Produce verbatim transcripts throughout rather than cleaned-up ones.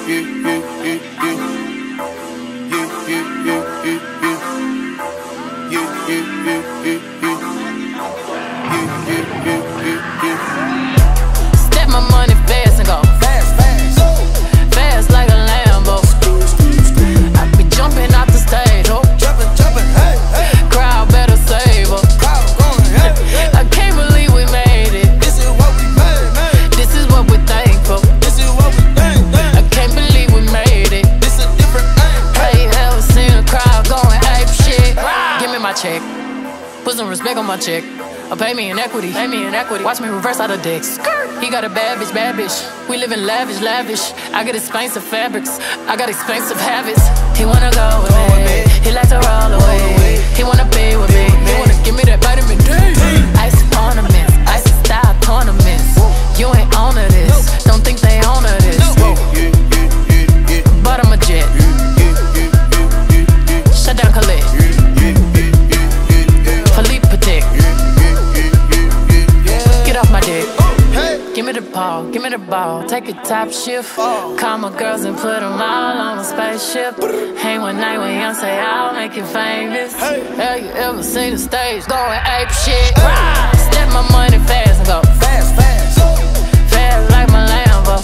Step my money fast and go fast, fast, fast like a Lambo. I be jumping out the stage, oh, jumping, jumping, hey, hey. Crowd better save her. Crowd going, hey, hey. I can't believe we made it. This is what we made, made. This is what we're thankful. This is what we think, think. I can't believe we made it. This is a different thing. Hey, ever seen a crowd going ape shit? Give me my check. Put some respect on my check. Or pay me in equity, pay me in equity. Watch me reverse out of dicks. He got a bad bitch, bad bitch. We live in lavish, lavish. I got expensive fabrics, I got expensive habits. He wanna go with me, he like to roll away. He wanna be with me, he wanna give me that vitamin D. Ice ornaments, ice style tournaments. You ain't on to this, don't think they own to this. But I'm a jet. Shut down Khalid. Philippe Patek. Get off my dick. Give me the ball, give me the ball. Take a top shift. Call my girls and put them all on a spaceship. Hang one night with Young, say I'll make you famous. Have you ever seen the stage going ape shit? Step my money fast and go fast, fast, fast like my Lambo.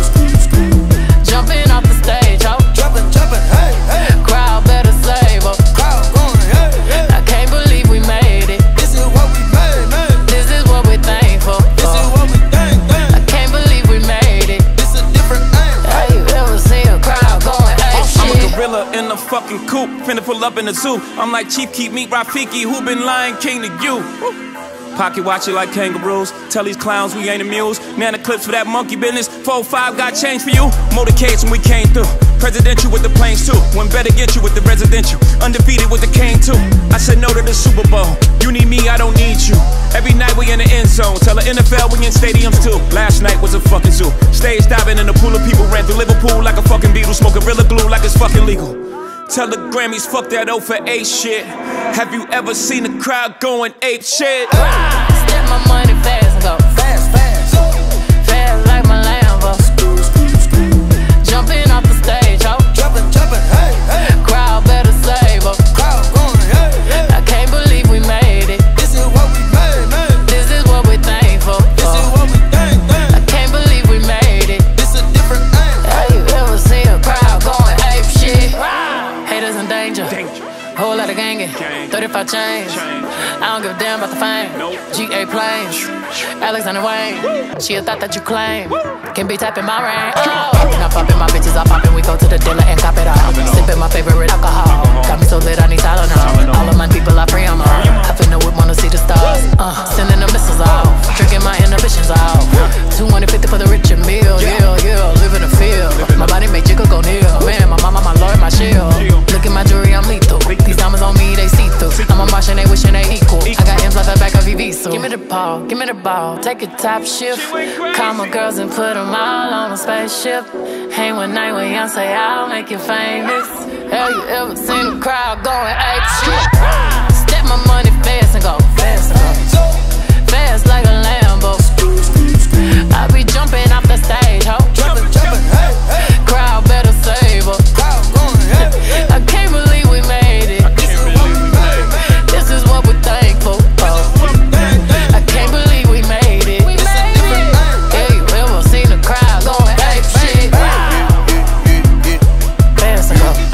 Jumping off the stage, oh, jumping, jumping, hey, hey. Crowd better save her. Crowd going, hey, hey. I can't believe we made it. This is what we made, made. This is what we're thankful for. This is what we think, think. I can't believe we made it. This is a different thing. Have you ever seen a crowd going ape shit? I'm a gorilla in a fucking coop, finna pull up in the zoo. I'm like Chief Keef, meet Rafiki, who been Lion King to you. Woo. Pocket watch it like kangaroos. Tell these clowns we ain't amused. Nana clips for that monkey business. four five got change for you. Motorcades when we came through. Presidential with the planes too. One better get you with the residential. Undefeated with the cane too. I said no to the Super Bowl. You need me, I don't need you. Every night we in the end zone. Tell the N F L we in stadiums too. Last night was a fucking zoo. Stage diving in a pool of people. Ran through Liverpool like a fucking Beatle. Smoke Gorilla Glue like it's fucking legal. Tell the Grammys, fuck that O for eight shit. Have you ever seen a crowd going ape shit? Step my money fast and go fast, fast, fast like my Lambo. Jumping off the stage, oh, jumping, jumping, hey, hey. Crowd better save her. Crowd going, hey, hey. I can't believe we made it. This is what we made, made. This is what we're thankful for. This is what we think, think. I can't believe we made it. This is a different thing. Have you ever seen a crowd going ape shit? Haters in danger. Danger. Whole lot of gangin'. Gang. thirty-five chains. Chain. I don't give a damn about the fame. Nope. G A planes. Alexander Wayne. Woo. She a thought that you claim. Woo. Can be tapping my rain. Oh. Poppin', I'm poppin', my bitches are poppin'. We go to the dealer and cop it all. Sippin' my favorite alcohol. Got me so lit, I need Tylenol. All of my people are free, I'm on. I finna whip, wanna see the stars. Uh, sending the missiles off. Drinking my inhibitions off. two hundred fifty for the rich and meal. Yeah, yeah, live in the field. My body make jiggle go near. Man, my mama, my lord, my shield. Look at my jewelry, I'm lethal. These diamonds on me, they see through. I'm a Martian, they wishing they equal. I got M's like the back of V V, so give me the ball, give me the ball. Take a top shift. Call my girls and put them all on a spaceship. Hang one night with Young, say I'll make you famous. Have you ever seen a crowd going ape shit? Step my money fast and go fast, uh, fast like a Lambo. I be jumping off the stage, ho. Jumping, jumping, hey, hey. Crowd better save her. Crowd going, hey, hey. I can't believe we made it. This is what we made. This is what we're thankful for. I can't believe we made it. We made it. Have you ever seen a crowd going ape shit? Fast and go.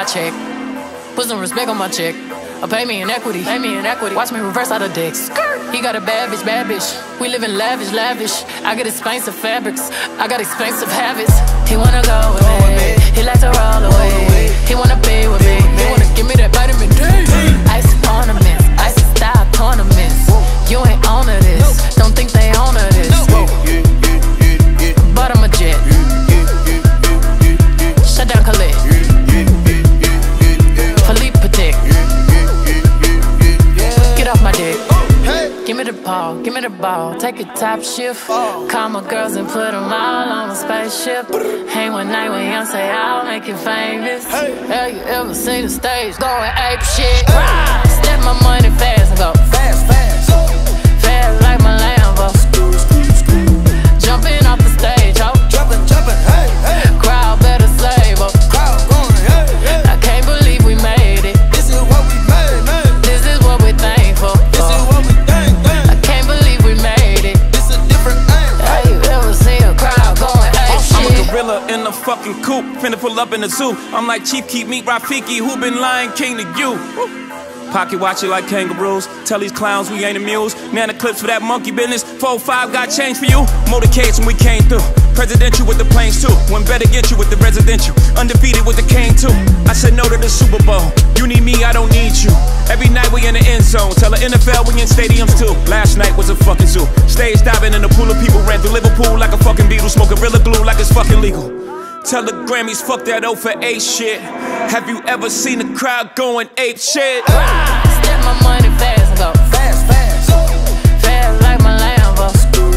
check. Put some respect on my check. Or pay me in equity, pay me in equity. Watch me reverse out of dicks. He got a bad bitch, bad bitch. We live in lavish, lavish. I got expensive fabrics, I got expensive habits. He wanna go with me, he like to roll away. He wanna be with me, he wanna give me that vitamin D. Ice ornaments, ice style tournaments. You ain't on of this, don't think they own of this. But I'm a jet. Shut down Khalid. Philippe Patek. Get off my dick. Give me the ball, give me the ball. Take a top shift. Call my girls and put them all on a spaceship. Hang one night with Beyonce, I'll make you famous. Have you ever seen the stage going ape shit? Step my money fast and go fast, fast. Fast like my Lambo. Jumping off the stage, ho. Jumping, jumping, hey, hey. Crowd better save up. Crowd going, hey, hey. I can't believe we made it. This is what we made, man. This is what we're thankful for. This is what we think, man. I can't believe we made it. This a different thing. Have you ever seen a crowd going, hey, I'm shit? a gorilla in a fucking coop, finna pull up in the zoo. I'm like Chief Keef, meet Rafiki, who been Lion King to you. Woo. Pocket watch it like kangaroos. Tell these clowns we ain't amused. Nana clips for that monkey business. four five got change for you. Motorcades when we came through. Presidential with the planes too. When better get you with the residential. Undefeated with the cane too. I said no to the Super Bowl. You need me, I don't need you. Every night we in the end zone. Tell the N F L we in stadiums too. Last night was a fucking zoo. Stage diving in a pool of people. Ran through Liverpool like a fucking Beatle. Smoke Gorilla Glue like it's fucking legal. Tell the Grammys, fuck that O for eight shit. Have you ever seen a crowd going ape shit? Step my money fast and go fast, fast. Fast like my Lambo.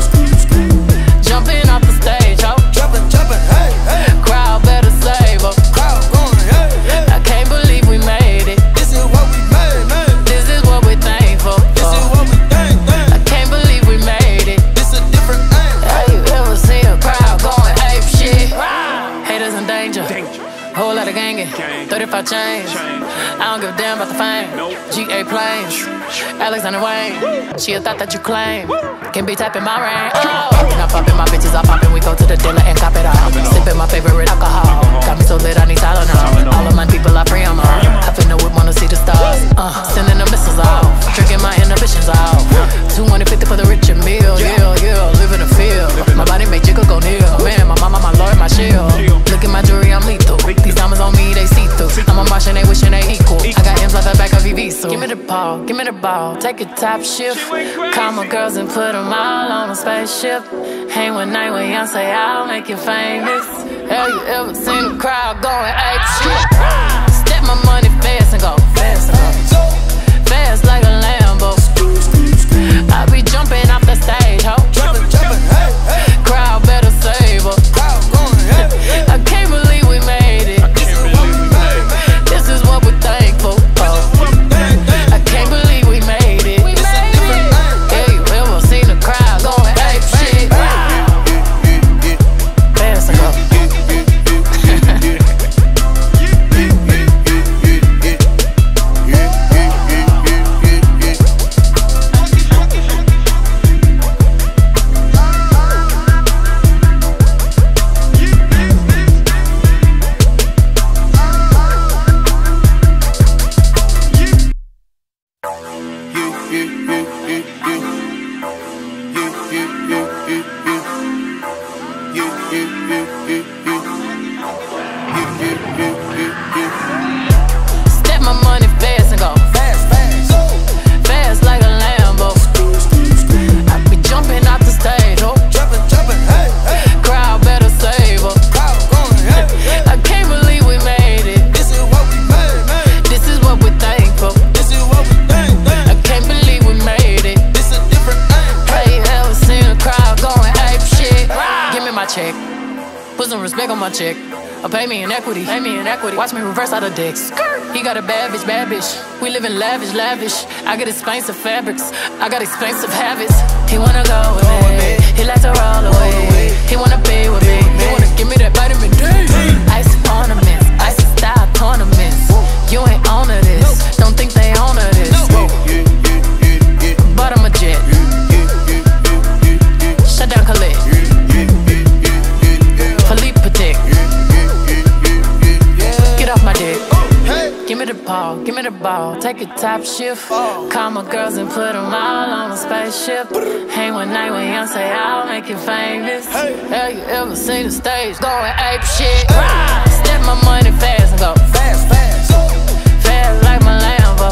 Jumping off the stage, ho. Jumping, jumping, hey, hey. Crowd better save up. Crowd going, hey, hey. I can't believe we made it. This is what we made, man. This is what we're thankful for. This is what we think, man. I can't believe we made it. This a different thing. Have you ever seen a crowd going ape shit? Haters in danger. Danger. Whole lot of gangin', thirty-five chains. I don't give a damn about the fame. G A planes, Alexander Wayne. She a thought that you claim. Can be tapping my rain. Oh, not popping my bitches, I poppin'. We go to the dealer and cop it all. Sippin' my favorite alcohol. Got me so lit, I need Tylenol. All of my people I free, I'm on. I finna whip, wanna see the stars. Uh, sending the missiles off, tricking my inhibitions off. two hundred fifty for the Richard Mille. Yeah, yeah, live in the field. My body make jiggle go near. Man, my mama, my lord, my shield. Look at my jewelry, I'm lethal. These diamonds on me, they see through. I'm a Martian, they wishing they equal. I got M's like the back of V V, so give me the ball, give me the ball. Take a top shift. Call my girls and put them all on a spaceship. Hang one night with Beyonce, I'll make you famous. Have you ever seen a crowd going ape shit? Step my money fast and go fast, fast like a Lambo. I be jumping off the stage, ho. Jumping, jumping, hey, hey. Crowd better save up. Crowd going, hey, hey. I can't believe we made it. This is what we made. This is what we're thankful for. I can't believe we made it. We made it. Have you ever seen a crowd going ape shit? Fast and go. Step my money fast and go fast, fast. Fast like a Lambo. I be jumping off the stage, oh. Jumping, jumping, hey, hey. Crowd better save up. Crowd going, hey, hey. I can't believe we made it. This is what we made, man. This is what we're thankful. This is what we think, man. I can't believe we made it. This a different thing. Have you ever seen a crowd going ape shit? Give me my check. Put some respect on my check. Or pay me in equity, pay me in equity. Watch me reverse out of dicks. He got a bad bitch, bad bitch. We live in lavish, lavish. I got expensive fabrics, I got expensive habits. He wanna go with me, he like to roll away. He wanna be with me, he wanna give me that vitamin D. Ice ornaments, ice style tournaments. You ain't on of this, don't think they own of this. But I'm a jet. Shut down Khalid. Philippe Patek. Get off my dick. ball, give me the ball, take a top shift. Call my girls and put them all on a spaceship. Hang one night with young, say I'll make you famous. Have you ever seen the stage going ape shit? Step my money fast and go fast, fast, fast like my Lambo.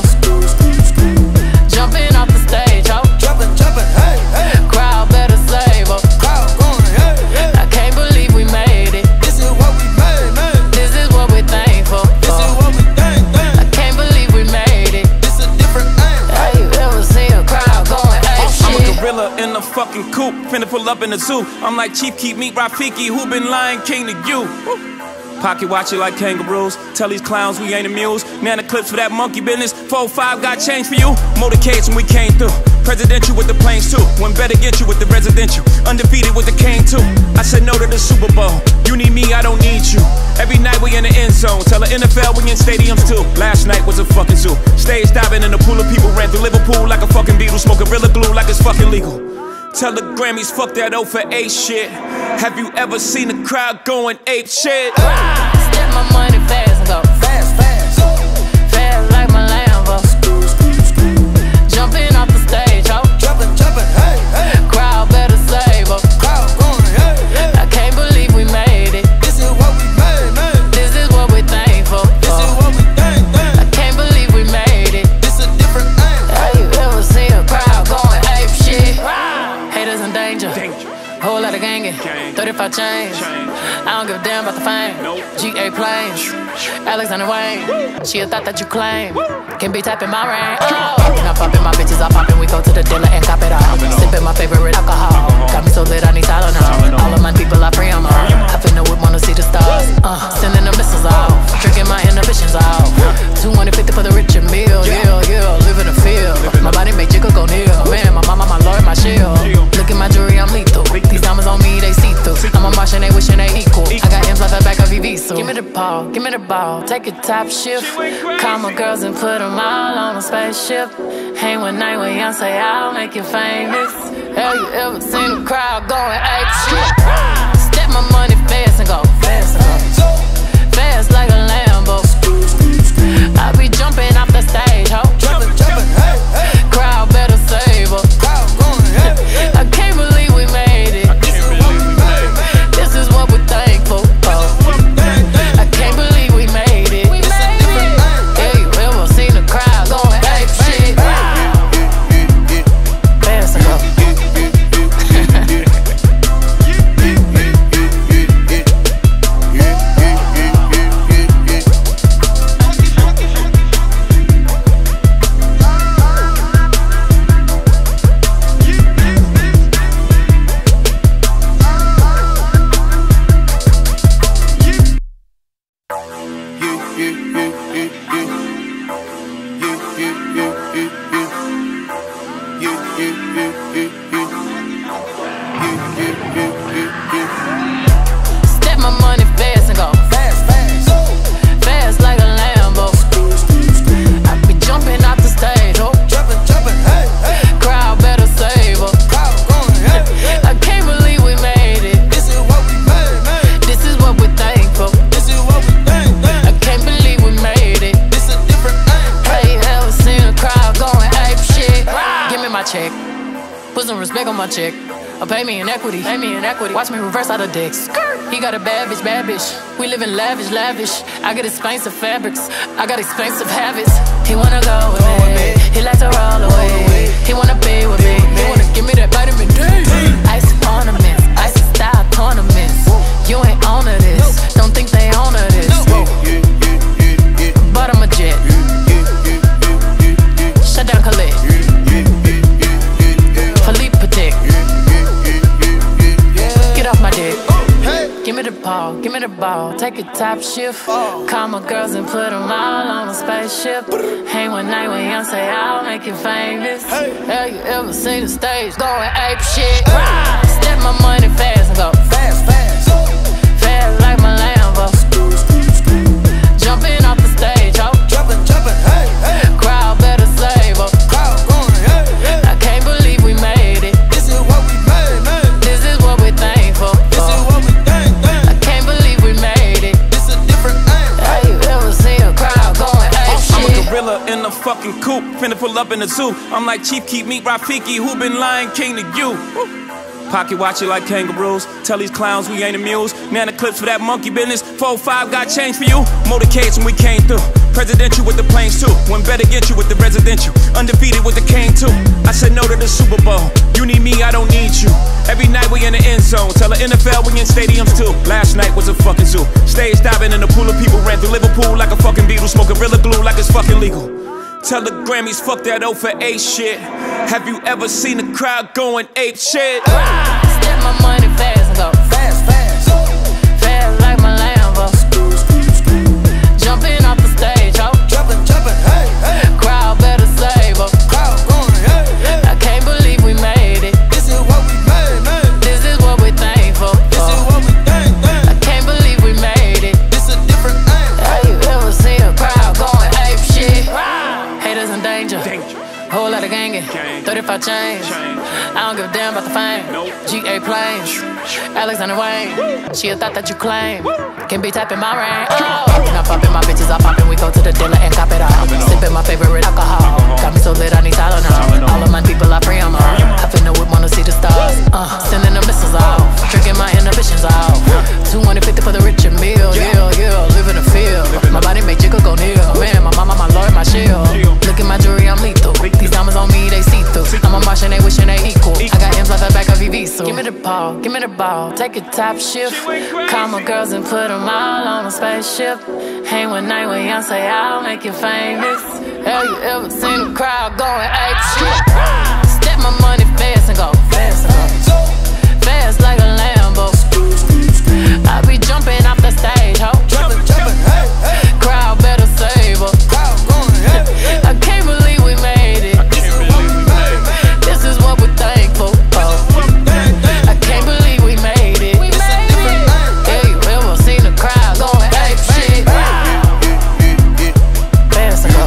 Jumping off the stage, ho. Jumping, jumping, hey, hey. Crowd better save her. Crowd going, hey, hey. I can't believe we made it. This is what we made, man. This is what we're thankful for. This is what we thank, thank. I can't believe we made it. This a different thing. Have you ever seen a crowd going ape shit? I'm a gorilla in a fucking coop, finna pull up in the zoo. I'm like Chief Keef, meet Rafiki, who been Lion King to you. Woo. Pocket watch it like kangaroos. Tell these clowns we ain't amused. Nana clips for that monkey business. four five got change for you. Motorcades when we came through. Presidential with the planes too. One better get you with the residential. Undefeated with the cane too. I said no to the Super Bowl. You need me, I don't need you. Every night we in the end zone. Tell the N F L we in stadiums too. Last night was a fucking zoo. Stage diving in a pool of people. Ran through Liverpool like a fucking beetle. Smoke Gorilla Glue like it's fucking legal. Tell the Grammys, fuck that O for eight shit. Have you ever seen the crowd going ape shit? Step my money fast and go fast, fast, fast like my Lambo. Jumping off the stage, ho. Jumping, jumping, hey, hey. Crowd better save her. Crowd going, hey, hey. I can't believe we made it. This is what we made, man. This is what we're thankful for. This is what we thank, thank. I can't believe we made it. This a different thing. Have you ever seen a crowd going ape shit? Haters in danger. danger. Whole lot of gangin'. Gang. thirty-five chains. Chain. I don't give a damn about the fame. Nope. G A planes. Alexander Wayne. Woo. She a thought that you claim. Woo. Can be tapping my rain. Oh. Poppin', I'm poppin', my bitches are poppin'. We go to the dealer and cop it all. Sippin' my favorite alcohol. Uh-huh. Got me so lit, I need Tylenol. Tylenol. All of my people are free, I'm on. I finna whip, wanna see the stars. Uh, sending the missiles off. Drinking my inhibitions off. two hundred fifty for the rich and meal. Yeah, yeah, live in the field. My body make jiggle go near. Man, my mama, my lord, my shield. Look at my jewelry, I'm lethal. These diamonds on me, they see through. I'm a Martian, they wishing they equal. I got M's like the back of V V, so give me the ball, give me the ball. Take a top shift. Call my girls and put them all on a spaceship. Hang one night with young, say I'll make you famous. Have you ever seen the crowd going ape shit? Step my money fast and go fast, fast like a Lambo. I be jumping off the stage, ho. Jumping, jumping, hey, hey. Crowd better save her. Crowd going, hey, hey. I can't believe we made it. This is what we're thankful for. I can't believe we made it. Have you ever seen the crowd going ape shit? Fast and go. Step my money fast and go fast, fast, fast like a Lambo. I be jumping off the stage, oh, jumping, jumping, hey, hey. Crowd better save her. Crowd going, hey, hey. I can't believe we made it. This is what we made, man. This is what we're thankful. This is what we thank, thank. I can't believe we made it. This a different thing. Have you ever seen a crowd going ape shit? Give me my check. Put some respect on my check. Or pay me in equity. Pay me in equity. Watch me reverse out of dicks. He got a bad bitch, bad bitch. We live in lavish, lavish. I got expensive fabrics. I got expensive habits. He wanna go with me. He likes to roll away. He wanna be with me. He wanna give me that vitamin D. Ice ornaments, ice style tournaments. You ain't on to this. Don't think they own to this. But I'm a jet. Shut down Khalid. Philippe Patek. Get off my dick. Give me the ball, give me the ball. Take a top shift. Call my girls and put them all on a spaceship. Hang one night with young, say I'll make you famous. Have you ever seen the stage going ape shit? Step my money fast and go fast, fast, fast like my Lambo. Jumping off the stage, ho. Jumping, jumping, hey, hey. Crowd better save her. Crowd going, hey, hey. I can't believe we made it. This is what we made, man. This is what we're thankful for. This is what we thank, thank. I can't believe we made it. This a different thing. Have you ever seen a crowd going ape shit? fucking coupe, finna pull up in the zoo. I'm like Chief Keef, meet Rafiki, who been Lion King to you. Pocket watch it like kangaroos. Tell these clowns we ain't amused. Nana clips for that monkey business. four five got change for you. Motorcades when we came through. Presidential with the planes too. When better get you with the residential. Undefeated with the cane too. I said no to the Super Bowl. You need me, I don't need you. Every night we in the end zone. Tell the N F L we in stadiums too. Last night was a fucking zoo. Stage diving in a pool of people. Ran through Liverpool like a fucking beetle. Smoking Gorilla Glue like it's fucking legal. Tell the Grammys, fuck that O for eight shit. Have you ever seen the crowd going ape shit? Step my money fast and go fast, fast, fast like my Lambo. Jumping off the stage, ho. Jumping, jumping, hey, hey. Crowd better save up. Crowd going, hey, hey. I can't believe we made it. This is what we made, man. This is what we thankful for. This is what we thank, man. I can't believe we made it. This a different thing. Have you ever seen a crowd going ape shit? Haters in danger. danger. Whole lot of gangin', thirty-five chains. I don't give a damn about the fame. G A planes, Alexander Wayne. She a thought that you claim. Can be tapping my rain. Oh, when I poppin' my bitches, I poppin'. We go to the dealer and cop it all. Sippin' my favorite alcohol. Got me so lit, I need Tylenol. All of my people, I pray I'm on. I finna whip, wanna see the stars. Uh, sending the missiles off, drinking my inhibitions off. two hundred fifty for the rich and meal. Yeah, yeah, live in the field. My body make jiggle go near. Man, my mama, my lord, my shield. Look at my jewelry, I'm lethal. These diamonds on me, they see through. I'm a Martian, they wishing they equal. I got M's like the back of V V, so give me the ball, give me the ball. Take a top shift. Call my girls and put them all on a spaceship. Hang one night with Beyonce, I'll make you famous. Have you ever seen a crowd going ape shit? Step my money fast and go fast and go fast like a Lambo. I be jumping off the stage, ho. Jumping, jumping, hey, hey. Crowd better save up. Crowd going, hey, hey. I can't believe we made it. This is what we're thankful for. I can't believe we made it. Yeah, you ever seen a crowd going ape shit? Fast and go.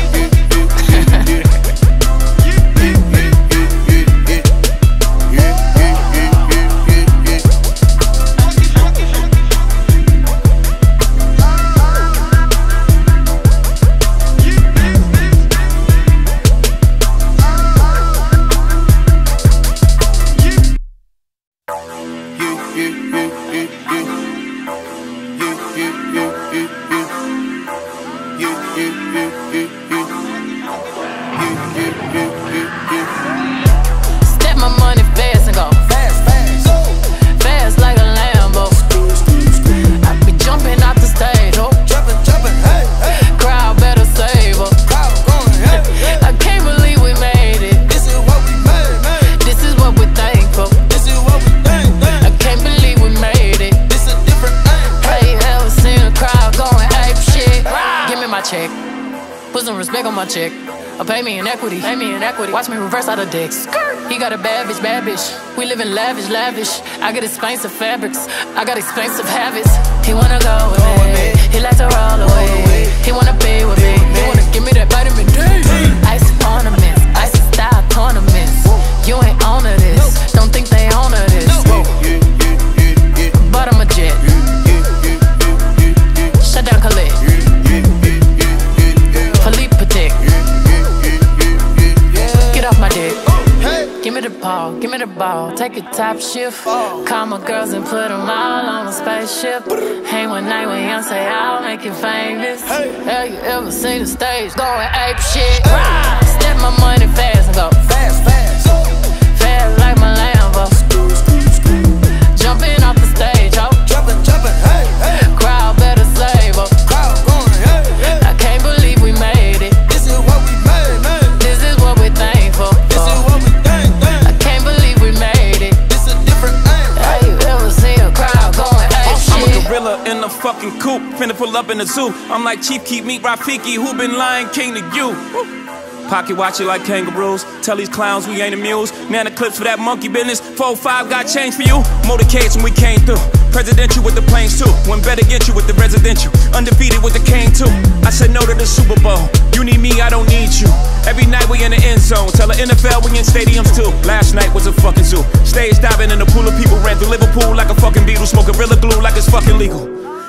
Step my money fast and go fast, fast, fast like a Lambo. I be jumping off the stage, oh, jumping, jumping, hey, hey. Crowd better save up. Crowd going, hey, hey. I can't believe we made it. This is what we made, man. This is what we're thankful. This is what we thank, man. I can't believe we made it. This a different thing. Have you ever seen a crowd going ape shit? Give me my check. Put some respect on my check. Or pay me in equity, pay me in equity. Watch me reverse out of dicks. He got a bad bitch, bad bitch. We live in lavish, lavish. I got expensive fabrics, I got expensive habits. He wanna go with me, he likes to roll away. He wanna be with me, he wanna give me that vitamin D. Ice ornaments, ice style tournaments. You ain't on to this, don't think they own to this. But I'm a jet. Shut down Khalid. Philippe Patek. Get off my dick. Give me the ball, give me the ball. Take a top shift. Call my girls and put them all on a spaceship. Hang one night with Beyonce, I'll make you famous. Have you ever seen the stage going ape shit? Step my money fast and go fast, fast, fast like my Lambo. Jumping off the stage, ho. Jumping, jumping, hey, hey. Crowd better save up. Crowd going, hey, hey. I can't believe we made it. This is what we made, man. This is what we're thankful for. This is what we thank, man. I can't believe we made it. This a different thing. Have you ever seen a crowd going ape shit? I'm a gorilla in a fucking coupe, finna pull up in the zoo. I'm like Chief Keef, meet Rafiki, who been Lion King to you. Pocket watch it like kangaroos. Tell these clowns we ain't amused. Nana clips for that monkey business. four five got change for you. Motorcades when we came through. Presidential with the planes too. When better get you with the residential. Undefeated with the cane too. I said no to the Super Bowl. You need me, I don't need you. Every night we in the end zone. Tell the N F L we in stadiums too. Last night was a fucking zoo. Stage diving in a pool of people. Ran through Liverpool like a fucking beetle. Smoking Gorilla Glue like it's fucking legal.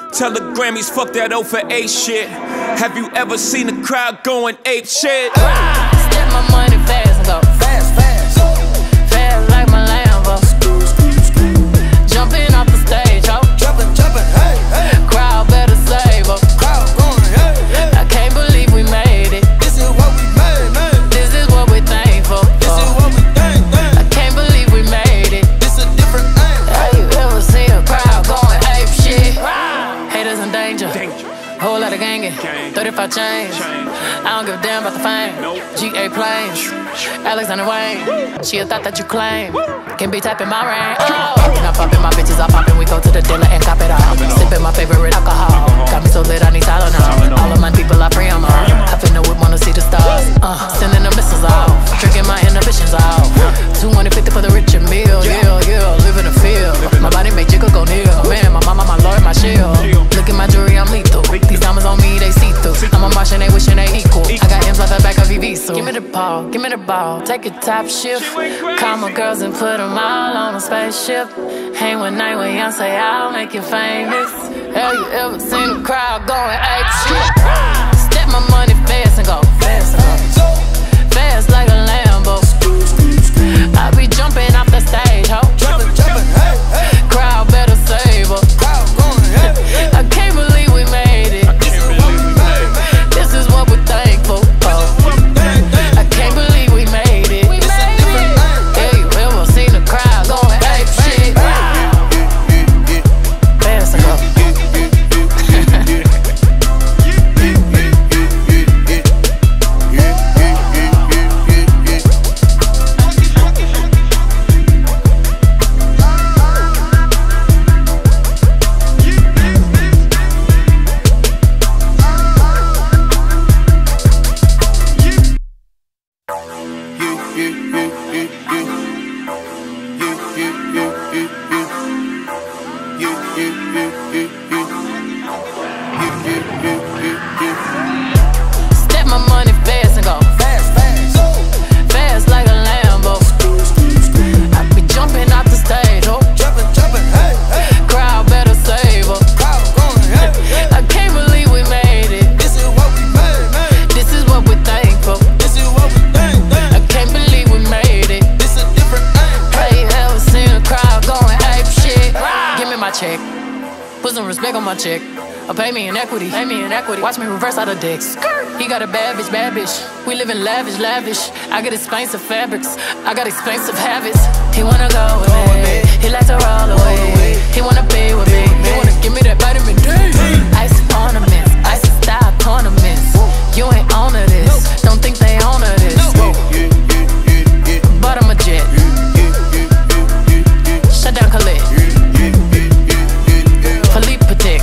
Tell the Grammys, fuck that O for eight shit. Have you ever seen a crowd going ape shit? Step my money fast and go fast, fast, fast like my Lambo. Jumping off the stage, ho. Jumping, jumping, hey, hey. Crowd better save up. Crowd going, hey, hey. I can't believe we made it. This is what we made, man. This is what we thankful. This is what we thank, man. I can't believe we made it. This a different thing. Have you ever seen a crowd going ape shit? Haters in danger. danger. Whole lot of gangin', thirty-five chains. I don't give a damn about the fame. Nope. G A planes, Alexander Wayne. Woo. She a thought that you claim. Can be tapping my rain. Oh. Poppin', I'm poppin', my bitches are poppin'. We go to the dealer and cop it all. Sippin' my favorite alcohol. Got me so lit, I need Tylenol. All of my people are free, I'm on. I finna whip, wanna see the stars. Uh, sending the missiles off, drinking my inhibitions off. two hundred fifty for the rich and meal. Yeah, yeah, live in the field. My body make jiggle go near. Man, my mama, my lord, my shield. Look at my jewelry, I'm lethal. These diamonds on me, they see through. I'm a Martian, they wishing they equal. I got M's like the back of V V, so give me the ball, give me the ball. Take a top shift. Call my girls and put them all on a spaceship. Hang one night with Beyonce, I'll make you famous. Have you ever seen a crowd going ape shit? Step my money fast and go fast and go fast like a Lambo. I be jumping off the stage, ho. Jumping, jumping, hey, hey. Crowd better save up. Crowd going, hey, hey. I can't believe we made it. This is what we're thankful for. I can't believe we made it. Yeah, you ever seen a crowd going ape shit? Fast and go. Step my money fast and go fast, fast, fast like a Lambo. I be jumping off the stage, oh, jumping, jumping, hey, hey. Crowd better save up. Crowd going, hey, hey. I can't believe we made it. This is what we made, man. This is what we're thankful. This is what we thank, man. I can't believe we made it. This a different thing. Have you ever seen a crowd going ape shit? Give me my check. Put some respect on my check. Or pay me in equity, pay me in equity. Watch me reverse out of dicks. He got a bad bitch, bad bitch. We live in lavish, lavish. I got expensive fabrics, I got expensive habits. He wanna go with me, he likes to roll away. He wanna be with me, he wanna give me that vitamin D. Ice ornaments, ice style tournaments. You ain't on to this, don't think they own to this. But I'm a jet. Shut down Khalid. Philippe Patek.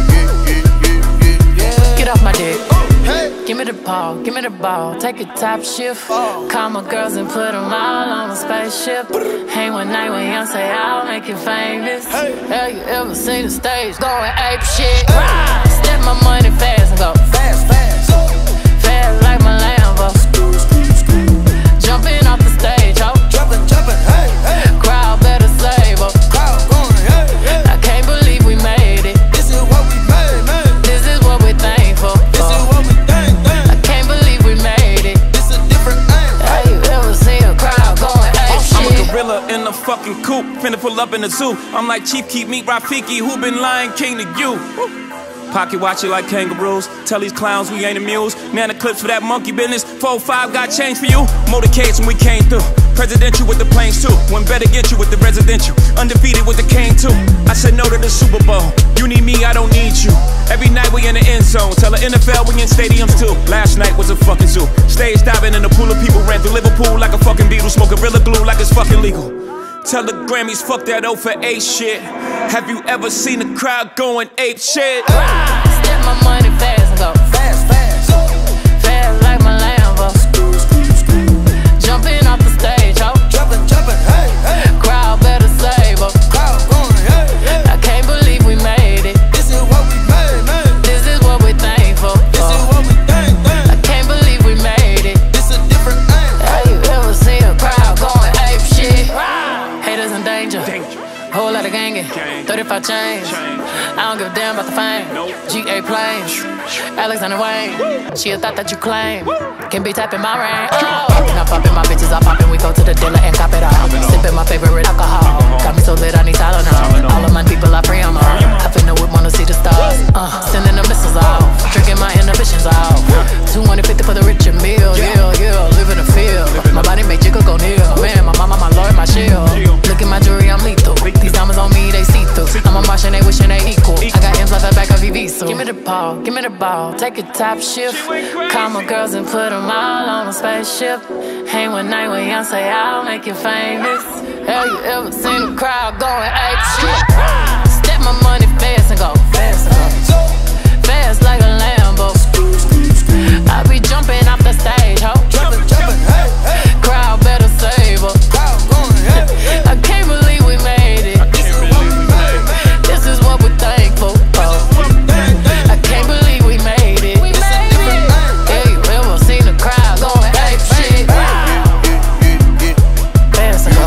Get off my dick. Give me the ball, give me the ball. Take a top shift. Call my girls and put them all on a spaceship. Hang one night with Beyonce, I'll make you famous. Have you ever seen the stage going ape shit? Step my money fast and go fast, fast, fast like my Lambo. Jumping off the stage, ho. Jumping, jumping, hey, hey. Crowd better save up. Crowd going, hey, hey. I can't believe we made it. This is what we made, man. This is what we're thankful. This is what we thank, man. I can't believe we made it. This a different thing. Have you ever seen a crowd going ape shit? I'm a gorilla in a fucking coop, finna pull up in the zoo. I'm like Chief Keef, meet Rafiki, who been Lion King to you. Woo. Pocket watch it like kangaroos. Tell these clowns we ain't amused. Nana clips for that monkey business. four five got change for you. Motorcades when we came through. Presidential with the planes too. One better get you with the residential. Undefeated with the cane too. I said no to the Super Bowl. You need me, I don't need you. Every night we in the end zone. Tell the N F L we in stadiums too. Last night was a fucking zoo. Stage diving in a pool of people. Ran through Liverpool like a fucking beetle. Smoke Gorilla Glue like it's fucking legal. Tell the Grammys, fuck that O for eight shit. Have you ever seen a crowd going ape shit? Step my money fast and go fast, fast, fast like my Lambo. Jumping off the stage, ho. Jumping, jumping, hey, hey. Crowd better save up. Crowd going, hey, hey. I can't believe we made it. This is what we made, man. This is what we're thankful. This is what we thank, man. I can't believe we made it. This a different thing. Have you ever seen a crowd going ape shit? Haters in danger. Whole lot of gangin', thirty-five chains. I don't give a damn about about the fame. G A planes, Alexander Wayne. She a thought that you claim. Can be tapping my rain. Oh. Now popping my bitches, I poppin'. We go to the dealer and cop it all. Sippin' my favorite alcohol. Got me so lit, I need Tylenol. All of my people, I pray I'm on. I finna whip, wanna see the stars. Uh, sending the missiles off. Drinking my inhibitions off. two hundred fifty for the rich and meal. Yeah, yeah, live in the field. My body make jiggle go near. Man, my mama, my lord, my shield. Look at my jewelry, I'm lethal. These diamonds on me, they see through. I'm a Martian, they wishing they equal. I got M's like the back of V V, so give me the ball, give me the ball. Take a top shift. Call my girls and put them all on a spaceship. Hang one night with Beyonce, I'll make you famous. Have you ever seen a crowd going ape shit? Step my money fast and go fast and go. Fast like a Lambo. I be jumping off the stage, ho. Jumping, jumping, hey, hey. Crowd better save her. Crowd going, hey, hey. I can't believe we made it. This is what we made. This is what we're thankful for. I can't believe we made it. We made it. Yeah, you ever seen the crowd going ape shit? Fast and go.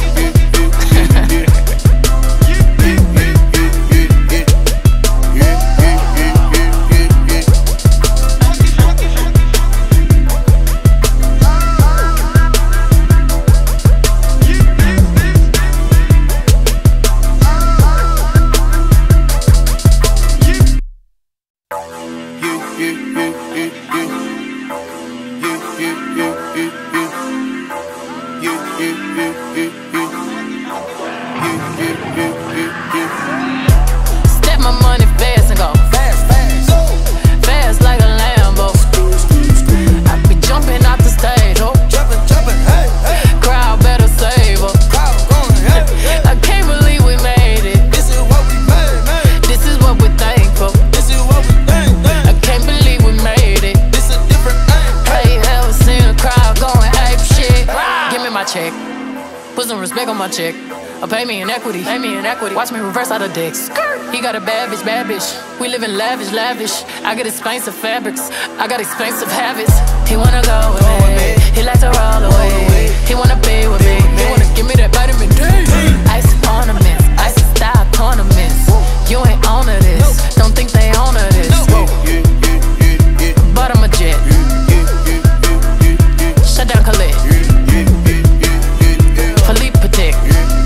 Step my money fast and go fast, fast, fast like a Lambo. I be jumping off the stage, oh, jumping, jumping, hey, hey. Crowd better save her. Crowd going, hey, hey. I can't believe we made it. This is what we made, made. This is what we're thankful. This is what we think, think. I can't believe we made it. This a different thing. Hey, ever seen a crowd going ape shit? Give me my check. Put some respect on my check. Or pay me in equity, pay me in equity. Watch me reverse out of dicks. He got a bad bitch, bad bitch. We live in lavish, lavish. I got expensive fabrics, I got expensive habits. He wanna go with me, he likes to roll away. He wanna be with me, he wanna give me that vitamin D. Ice ornaments, ice style ornaments. You ain't on to this, don't think they own to this. But I'm a jet. Shut down Khalid. Philippe Patek.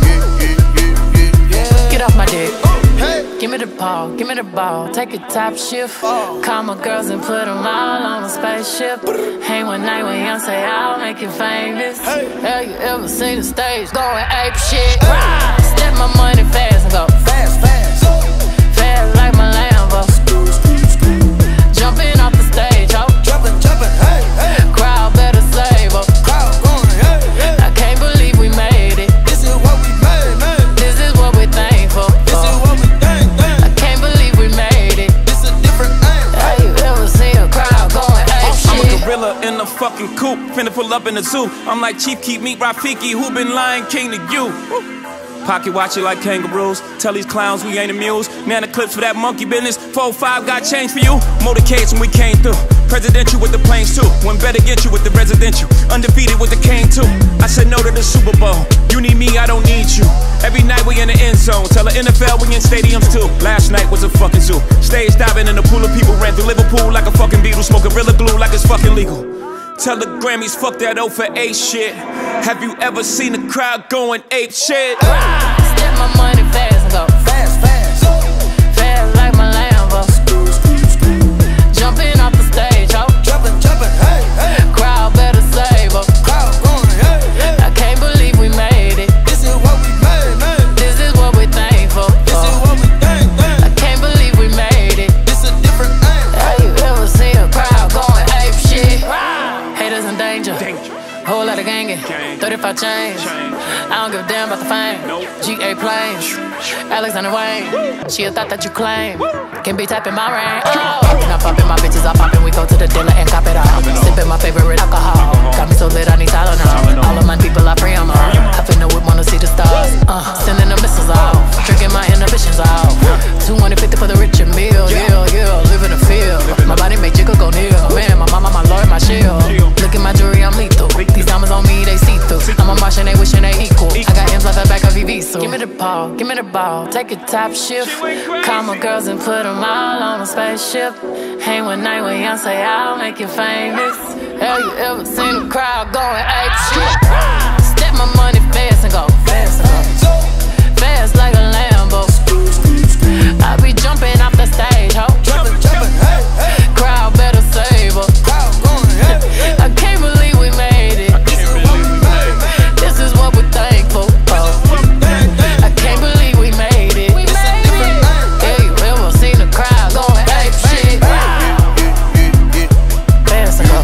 Get off my dick. Give me the ball, give me the ball. Take a top shift. Call my girls and put them all on a spaceship. Hang one night with Beyonce, I'll make you famous. Have you ever seen the stage going ape shit? Step my money fast and go fast, fast, fast like my Lambo. Jumping off the stage, ho. Jumping, jumping, hey, hey. Crowd better save her. Crowd going, hey, hey. I can't believe we made it. This is what we made, made. This is what we're thankful. This is what we think, think. I can't believe we made it. This a different thing. Have you ever seen a crowd going ape shit? I'm a gorilla in a fucking coop, finna pull up in the zoo. I'm like Chief Keef, meet Rafiki, who been Lion King to you. Woo. Pocket watch it like kangaroos. Tell these clowns we ain't amused. Nana clips for that monkey business. four five got change for you. Motorcades when we came through. Presidential with the planes too. One better get you with the residential. Undefeated with the cane too. I said no to the Super Bowl. You need me, I don't need you. Every night we in the end zone. Tell the N F L we in stadiums too. Last night was a fucking zoo. Stage diving in a pool of people. Ran through Liverpool like a fucking beetle. Smoke Gorilla Glue like it's fucking legal. Tell the Grammys fuck that O for eight shit. Have you ever seen a crowd going ape shit? Step my money fast and go fast, fast, fast like my Lambo. Jumping off the stage, ho. Jumping, jumping, hey, hey. Crowd better save her. Crowd going, hey, hey. I can't believe we made it. This is what we made, made. This is what we're thankful. This is what we think, think. I can't believe we made it. This a different thing. Have you ever seen a crowd going ape shit? Haters in danger. danger. Whole lot of gangin', thirty-five chains. I don't give a damn about the fame. G A planes, Alexander Wayne. She a thought that you claim. Can be tapping my rain. Oh. Now popping my bitches, I poppin'. We go to the dealer and cop it all. Sippin' my favorite alcohol. Got me so lit, I need Tylenol. All of my people, I pray I'm on. I finna whip, wanna see the stars. Uh, sending the missiles off. Drinking my inhibitions off. two hundred fifty for the rich and meal. Yeah, yeah, live in the field. My body make jiggle go near. Man, my mama, my lord, my shield. Look at my jewelry, I'm lethal. These diamonds on me, they see through. I'm a Martian, they wishing they equal. I got M's like the back of V V, so give me the ball, give me the ball, take a top shift. Call my girls and put them all on a spaceship. Hang one night with Beyonce, I'll make you famous. Have you ever seen a crowd going ape shit? Step my money fast and go fast, fast like a Lambo. I be jumping off the stage, ho. Jumping, jumping, hey, hey. Crowd better save her. Crowd going, hey, hey. I can't believe we made it. This is what we made. This is what we're thankful for. I can't believe we made it. We made it. Yeah, you ever seen the crowd going ape shit? Fast and go.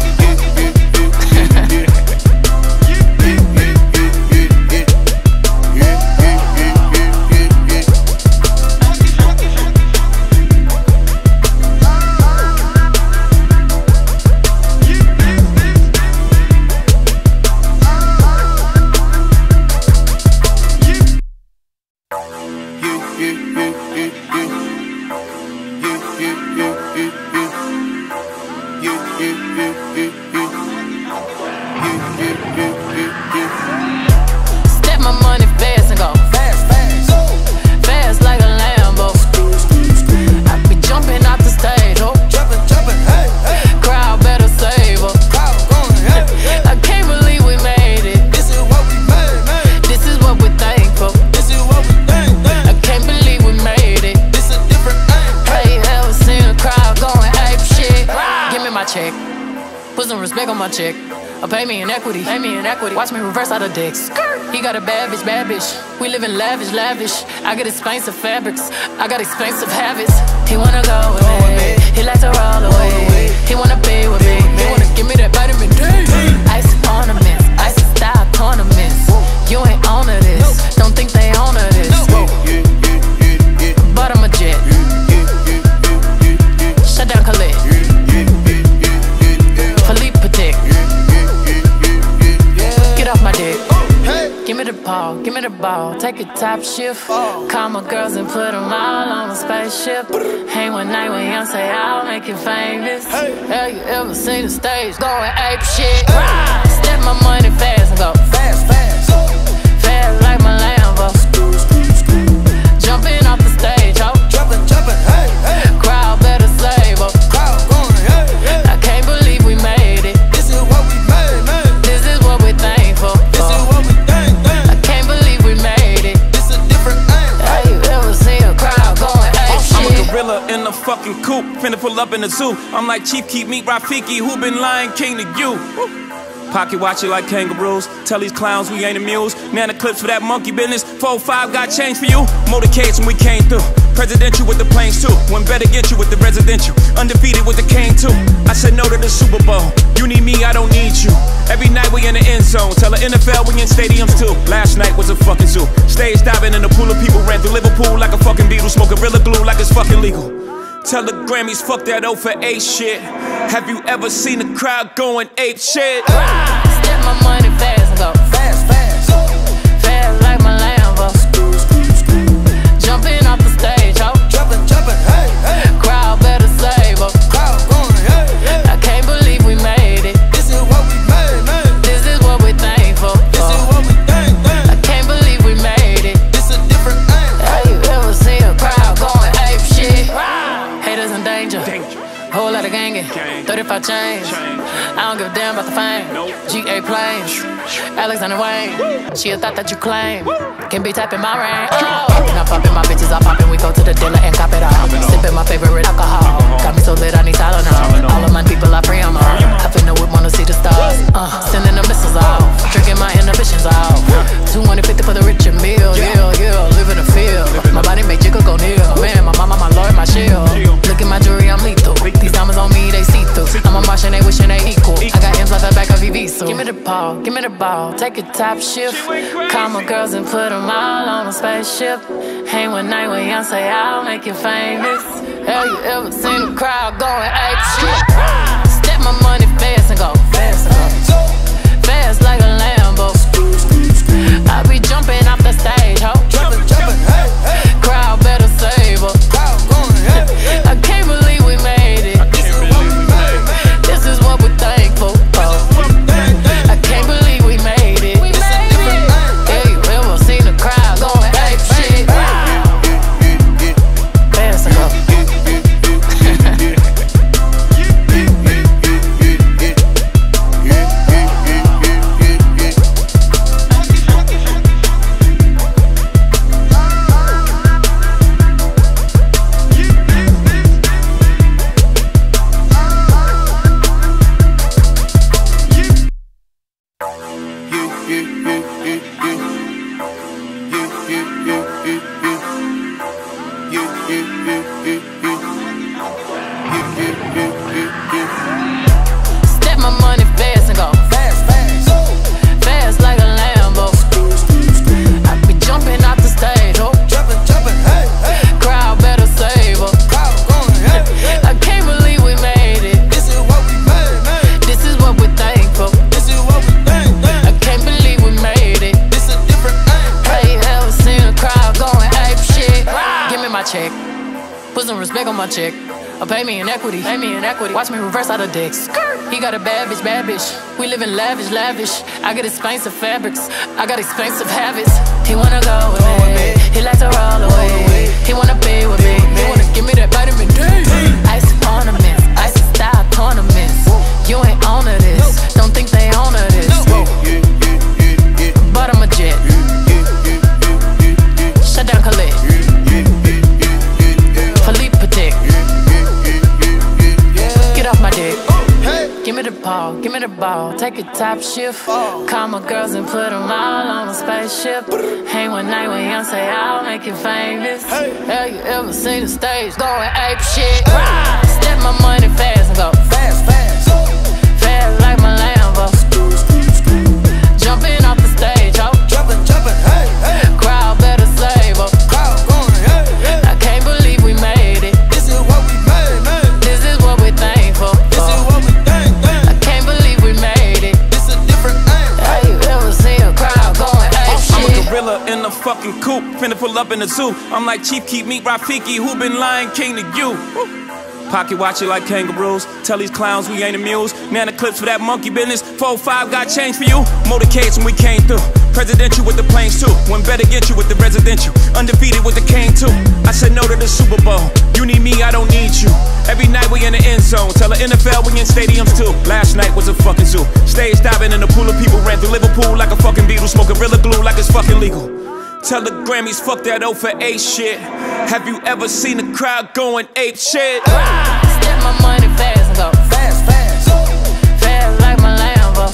Step my money fast and go fast, fast, fast like a Lambo. I be jumping off the stage, oh, jumping, jumping, hey, hey. Crowd better save her. Crowd going, hey, hey. I can't believe we made it. This is what we made, made. This is what we're thankful. This is what we think, think. I can't believe we made it. This is different thing. Hey, ever seen a crowd going ape shit? Give me my check. Put some respect on my check. Or pay me in equity, pay me in equity. Watch me reverse out of dicks. He got a bad bitch, bad bitch. We live in lavish, lavish. I got expensive fabrics, I got expensive habits. He wanna go with me, he likes to roll away. He wanna be with me, he wanna give me that vitamin D. Ice ornaments, ice style ornaments. You ain't on to this, don't think they own to this. But I'm a jet. Shut down Khalid. Philippe Patek. Get off my dick. Give me the ball, give me the ball, take a top shift. Call my girls and put them all on a spaceship. Hang one night with Beyonce, I'll make you famous. Have you ever seen the stage going ape shit? Step my money fast and go fast, fast, fast like my Lambo. Jumping off the stage, ho. Jumping, jumping, hey, hey. Crowd better save her. Crowd going, hey, hey. I can't believe we made it. This is what we made, made. This is what we're thankful. This is what we think, think. I can't believe we made it. This is different thing. Have you ever seen a crowd going ape shit? I'm a gorilla in a fucking coop, finna pull up in the zoo. I'm like Chief Keef, meet Rafiki, who been Lion King to you? Woo. Pocket watch it like kangaroos. Tell these clowns we ain't amused. Nana clips for that monkey business. four five got change for you. Motorcades when we came through. Presidential with the planes too. One better get you with the residential. Undefeated with the cane too. I said no to the Super Bowl. You need me, I don't need you. Every night we in the end zone. Tell the N F L we in stadiums too. Last night was a fucking zoo. Stage diving in a pool of people. Ran through Liverpool like a fucking Beatle. Smoke Gorilla Glue like it's fucking legal. Tell the Grammys fuck that O for eight shit. Have you ever seen a crowd going ape shit? Step my money fast and go fast, fast, fast like my Lambo. Jumping off the stage, ho. Jumping, jumping, hey, hey. Crowd better save her. Crowd going, hey, hey. I can't believe we made it. This is what we made, made. This is what we're thankful. This is what we think, think. I can't believe we made it. This is different thing. Have you ever seen a crowd going ape shit? Haters in danger. danger. Whole lot of gangin', thirty-five chains. I don't give a damn about the fame. G A planes, Alexander Wayne. She a thought that you claim. Can be tapping my range. Oh. Now poppin' my bitches, I poppin'. We go to the dealer and cop it all. Sippin' my favorite alcohol. Got me so lit, I need Tylenol. All of my people, I free them all. I finna whip, wanna see the stars. Uh, sending the missiles off, drinking my inhibitions off. two hundred fifty for the Richard Mille. Yeah, yeah, live in the field. My body make jiggle go near. Man, my mama, my lord, my shield. Look at my jewelry, I'm lethal. These diamonds on me, they see through. I'm a Martian, they wishing they equal. I got M's like the back of V V, so give me the ball, give me the ball, take a top shift. Call my girls and put them all on a spaceship. Hang one night with Beyonce, I'll make you famous. Have you ever seen a crowd going ape shit? Step my money fast and go fast, fast like a Lambo. I be jumping off the stage, ho. Jumping, jumping, hey, hey. Crowd better save her. Crowd going, hey, hey. I can't believe we made it. This is what we made. This is what we're thankful for. I can't believe we made it. We made it. Yeah, you ever seen a crowd going ape shit? respect on my chick. Or pay me in equity, pay me in equity. Watch me reverse out of dicks. He got a bad bitch, bad bitch. We live in lavish, lavish. I get expensive fabrics, I got expensive habits. He wanna go with me, he likes to roll away. He wanna be with me, he wanna give me that vitamin D. Ice ornaments, ice style tournaments. You ain't on to this, don't think they own to this. But I'm a jet. Shut down Khalid. Philippe Patek. Get off my dick. Give me the ball, give me the ball. Take a top shift. Call my girls and put them all on a spaceship. Hang one night with Beyonce, I'll make you famous. Have you ever seen the stage going ape shit? Step my money fast and go fast, fast. Fast like my Lambo. Jumping off the stage, ho. Jumping, jumping, hey, hey. Crowd better save her. Crowd going, hey, hey. I can't believe we made it. This is what we made, man. This is what we're thankful for. This is what we thank, thank. I can't believe we made it. This a different thing. Have you ever seen a crowd going, hey, shit? I'm a gorilla in a fucking coop, finna pull up in the zoo. I'm like Chief Keef, meet Rafiki, who been Lion King to you. Woo. Pocket watch it like kangaroos. Tell these clowns we ain't amused. Nana clips for that monkey business. four five got change for you. Motorcades when we came through. Presidential with the planes too. When better get you with the residential. Undefeated with the cane too. I said no to the Super Bowl. You need me, I don't need you. Every night we in the end zone. Tell the N F L we in stadiums too. Last night was a fucking zoo. Stage diving in a pool of people. Ran through Liverpool like a fucking Beatle. Smoke Gorilla Glue like it's fucking legal. Tell the Grammys fuck that O for eight shit. Have you ever seen a crowd going ape shit? Step my money fast and go fast, fast. Fast like my Lambo.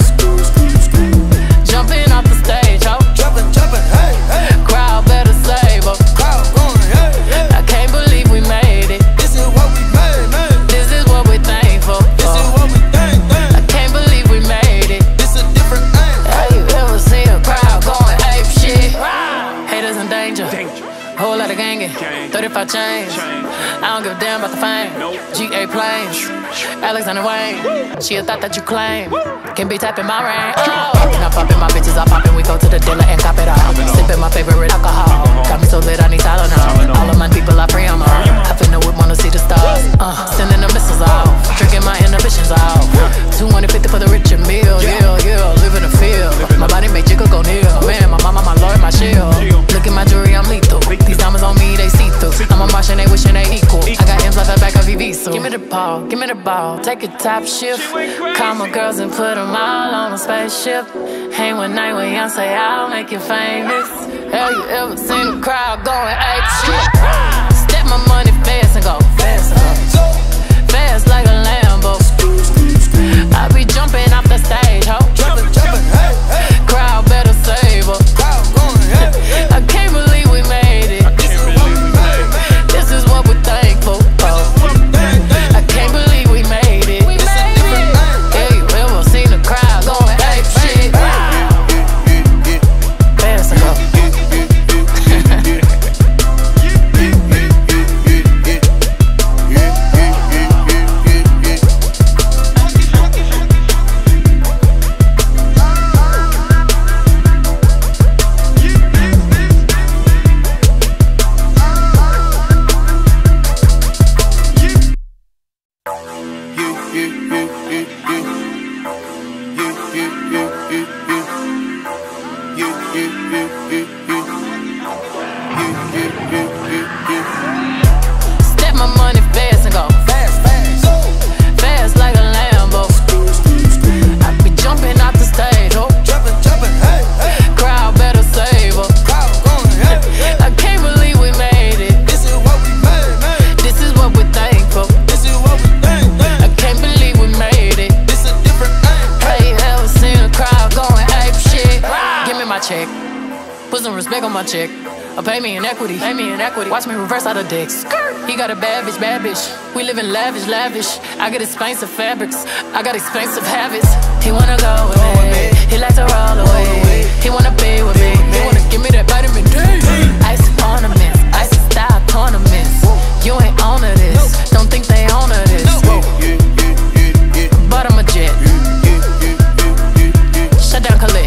Jumping off the stage, ho. Jumping, jumping, hey, hey. Crowd better save her. Crowd going, hey, hey. I can't believe we made it. This is what we made, man. This is what we're thankful for. This is what we thank, thank. I can't believe we made it. This a different thing. Have you ever seen a crowd going ape shit? Haters in danger. danger. Whole lot of gangin', thirty-five chains. I don't give a damn about the fame. G A planes, Alexander Wayne. She a thought that you claim. Can be tapping my rain. Oh. Poppin', I poppin', my bitches are poppin'. We go to the dealer and cop it all. Sippin' my favorite alcohol. Got me so lit, I need Tylenol. All of my people, I pray I'm on. I finna whip, wanna see the stars. Uh, sending the missiles off, tricking my inhibitions off. two hundred fifty for the rich and meal. Yeah, yeah, live in the field. My body make jiggle go near. Man, my mama, my lord, my shield. Look at my jewelry, I'm lethal. These diamonds on me, they see through. I'm a Martian, they wishing they equal. I got M's like the back of V V, so give me the ball, give me the ball. Take a top shift. Call my girls and put them all on a spaceship. Hang one night with Beyonce, I'll make you famous. Have you ever seen a crowd going ape shit? Step my money fast and go fast, fast, fast like a Lambo. I be jumping off the stage, ho. Jumping, jumping, hey, hey. Crowd better save her. Crowd going, hey, hey. I can't believe we made it. This is what we made, man. This is what we're thankful for. I can't believe we made it. We made it. Yeah, you ever seen a crowd going ape shit? Fast and go. Step my money fast and go fast, fast, fast like a Lambo. I be jumping off the stage, oh, jumping, jumping, hey, hey. Crowd better save her. Crowd going, hey, hey. I can't believe we made it. This is what we made, man. This is what we're thankful. This is what we thank, thank. I can't believe we made it. This a different thing. Have you ever seen a crowd going ape shit? Give me my check. Put some respect on my check. Or pay me in equity, pay me in equity. Watch me reverse out of dicks. He got a bad bitch, bad bitch. We live in lavish, lavish. I get expensive fabrics, I got expensive habits. He wanna go with me, he likes to roll away. He wanna be with me, he wanna give me that vitamin D. Ice ornaments, ice style tournaments. You ain't on to this, don't think they own to this. But I'm a jet. Shut down Khalid.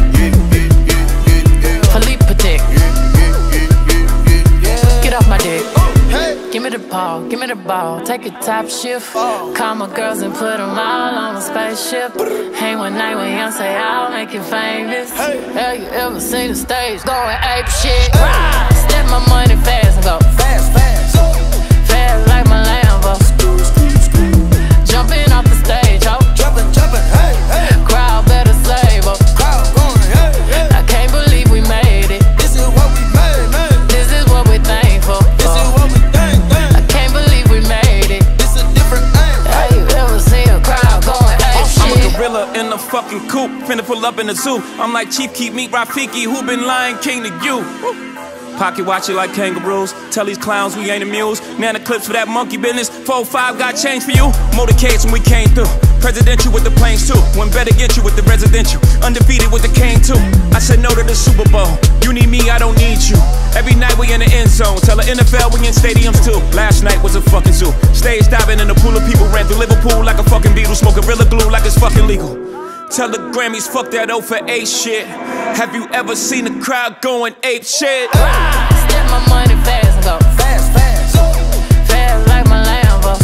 Philippe Patek. Get off my dick. Give me the ball, give me the take it top shift. Call my girls and put them all on a spaceship. Hang one night with Beyonce, I'll make you famous. Have you ever seen the stage going ape shit? Step my money fast and go fast, fast, fast like my Lambo. Jumping off the stage, ho. Jumping, jumping, hey, hey. Crowd better save up. Crowd going, hey, hey. I can't believe we made it. This is what we made, man. This is what we thankful for. This is what we thank, thank. I can't believe we made it. This a different thing. Have you ever seen a crowd going ape shit? I'm a gorilla in a fucking coop, finna pull up in the zoo. I'm like Chief Keef, meet Rafiki, who been Lion King to you. Woo. Pocket watch it like kangaroos. Tell these clowns we ain't amused. Nana clips for that monkey business. four five got change for you. Motorcades when we came through. Presidential with the planes too. When better get you with the residential. Undefeated with the cane too. I said no to the Super Bowl. You need me, I don't need you. Every night we in the end zone. Tell the N F L we in stadiums too. Last night was a fucking zoo. Stage diving in a pool of people. Ran through Liverpool like a fucking beetle. Smoke Gorilla Glue like it's fucking legal. Tell the Grammys, fuck that O for eight shit. Have you ever seen a crowd going ape shit? Step my money fast and go fast, fast, fast like my Lambo.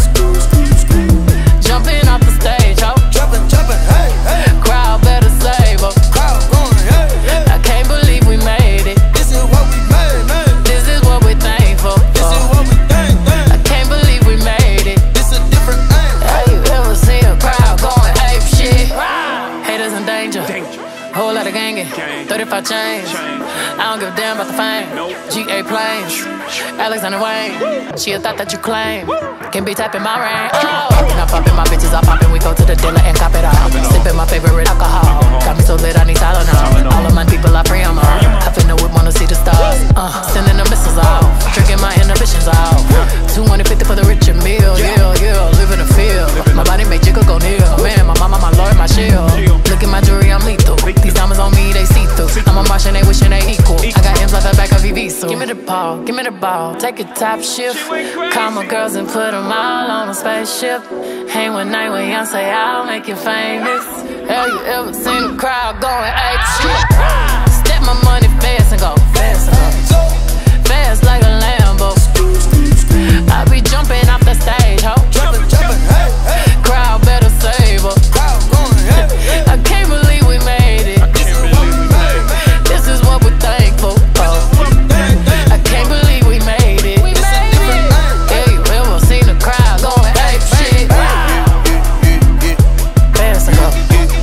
Jumping off the stage, ho. Jumping, jumping, hey, hey. Crowd better save up. Crowd going, hey, hey. I can't believe we made it. This is what we made, man. This is what we thankful for. This is what we thank, thank. I can't believe we made it. This a different thing. Have you ever seen a crowd going ape shit? Haters in danger. danger. Whole lot of gangin'. Gang. thirty-five chains. Chain. I don't give a damn about the fame. Nope. G A planes. Alexander Wayne. Woo. She a thought that you claim. Woo. Can be tapping my rain. Oh. Poppin', I poppin', my bitches are poppin'. We go to the dealer and cop it all. Sippin' my favorite alcohol. Got me so lit, I need Tylenol. All of my people I free 'em all. I finna whip, wanna see the stars. Uh, sending the missiles off. Drinking my inhibitions off. two hundred fifty for the rich and meal. Yeah, yeah, live in the field. My body make jiggle go near. Man, my mama, my lord, my shield. Look at my jewelry, I'm lethal. These diamonds on me, they see through. I'm a Martian, they wishing they equal. I got M's like the back of V V, so give me the ball, give me the ball. Take a top shift. Call my girls and put them all on a spaceship. Hang one night with Beyonce, I'll make you famous. Have you ever seen a crowd going ape shit? Step my money fast and go fast, uh, fast like a Lambo. I be jumping off the stage, ho. Jumping, jumping, hey, hey. Crowd better save up. Crowd going, hey, hey. I can't believe we made it. This is what we made, man. This is what we're thankful for. I can't believe we made it. We made it. Yeah, you ever seen a crowd going ape shit? Fast and go.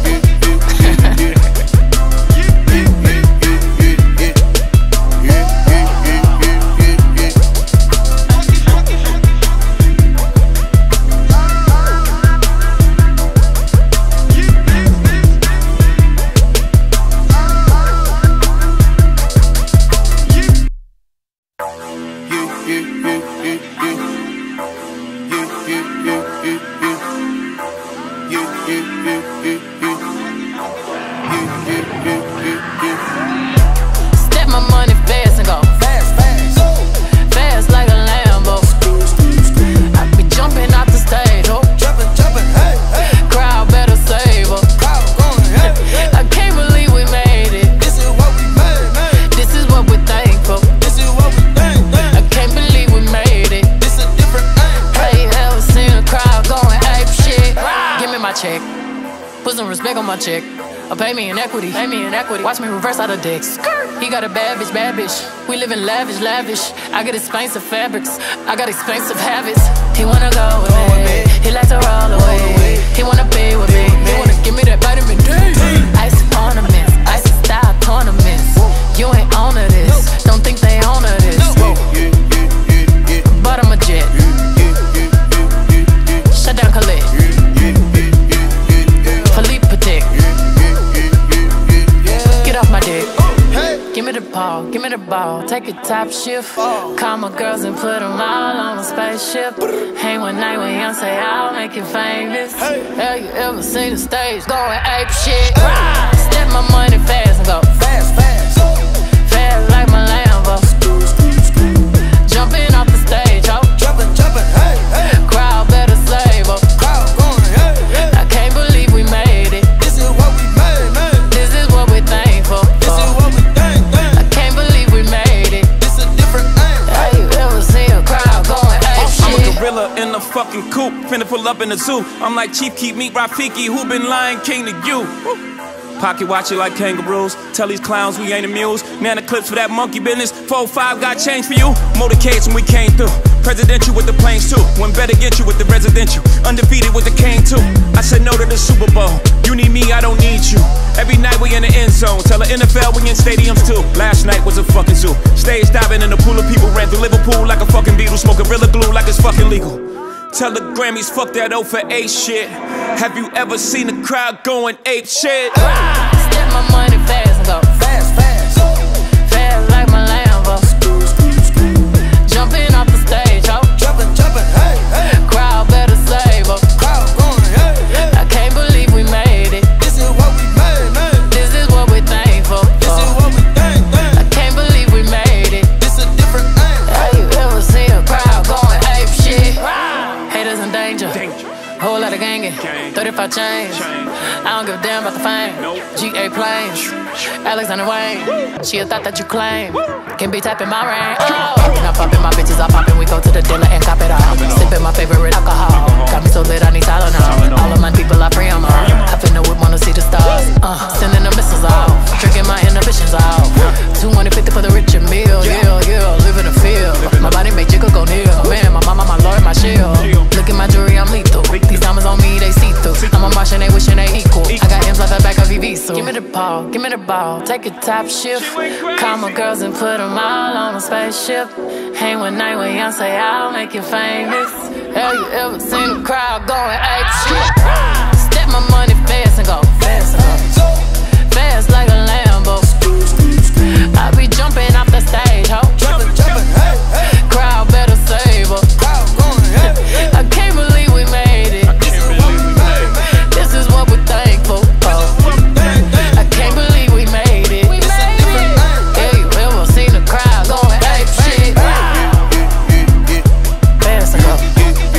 Step my money fast and go fast, fast, fast like a Lambo. I be jumping off the stage, oh, jumping, jumping, hey, hey. Crowd better save up. Crowd going, hey, hey. I can't believe we made it. This is what we made, man. This is what we're thankful. This is what we thank, thank. I can't believe we made it. This a different thing. Hey, you ever seen a crowd going ape shit? Give me my check. Put some respect on my check. Or pay me in equity, pay me in equity. Watch me reverse out of dicks. He got a bad bitch, bad bitch. We live in lavish, lavish. I got expensive fabrics, I got expensive habits. He wanna go with me, he likes to roll away. He wanna be with me, he wanna give me that vitamin D. Ice ornaments, ice style tournaments. You ain't on to this, don't think they own to this. But I'm a jet. Shut down Khalid. Philippe Patek. Get off my dick. Give me the ball, give me the ball. Take a top shift. Call my girls and put them all on a spaceship. Hang one night with Beyonce, I'll make you famous. Have you ever seen the stage going ape shit? Step my money fast and go fast, fast, fast like my Lambo. Jumping off the stage, ho. Jumping, jumping, hey, hey. Crowd better save up. Crowd going, hey, hey. I can't believe we made it. This is what we made, man. This is what we thankful for. This is what we thank, thank. I can't believe we made it. This a different thing. Have you ever seen a crowd going ape shit? I'm a gorilla in a fucking pull up in the zoo. I'm like Chief Keef, meet Rafiki, who been Lion King to you. Woo. Pocket watch it like kangaroos. Tell these clowns we ain't amused. Nana clips for that monkey business. four five got change for you. Motorcades when we came through. Presidential with the planes too. When better get you with the residential. Undefeated with the cane too. I said no to the Super Bowl. You need me, I don't need you. Every night we in the end zone. Tell the N F L we in stadiums too. Last night was a fucking zoo. Stage diving in a pool of people. Ran through Liverpool like a fucking beetle. Smoke Gorilla Glue like it's fucking legal. Tell the Grammys, fuck that O for eight shit. Have you ever seen a crowd going ape shit? Step my money fast and go fast, fast, fast like my Lambo. Jumping off the stage, ho. Jumping, jumping, hey, hey. Crowd better save up. Crowd going, hey, hey. I can't believe we made it. This is what we made, man. This is what we thankful for. This is what we thank, thank. I can't believe we made it. This a different thing. Have you ever seen a crowd going ape shit? Haters in danger. danger. Whole lot of gangin'. Gang. thirty-five chains. Chain. I don't give a damn about the fame. Nope. G A planes. Alexander Wayne. Woo. She a thought that you claim. Woo. Can be tapping my rain. Oh. Poppin', I'm poppin', my bitches are poppin'. We go to the dealer and cop it all. Sippin' my favorite alcohol. alcohol. Got me so lit, I need Tylenol. Tylenol. All of my people are free on my own. I finna whip, wanna see the stars. Uh, sending the missiles off. Drinking my inhibitions off. two hundred fifty for the rich and meal. Yeah, yeah, live in the field. My body make jiggle go near. Man, my mama, my lord, my shield. Look at my jewelry, I'm lethal. These diamonds on me, they see through. I'm a Martian, they wishing they equal. I got M's like the back of V V, so give me the ball, give me the ball. Take a top shift. Call my girls and put them all on a spaceship. Hang one night with Beyonce, I'll make you famous. Have you ever seen a crowd going ape shit? Step my money fast and go fast and go fast like a Lambo. I be jumping off the stage, ho. Jumping, jumping, hey, hey. Crowd better save up. Crowd going, hey, hey. I can't believe we made it. This is what we made. This is what we're thankful for. I can't believe we made it. We made it. Have you ever seen a crowd going ape shit? Fast and go.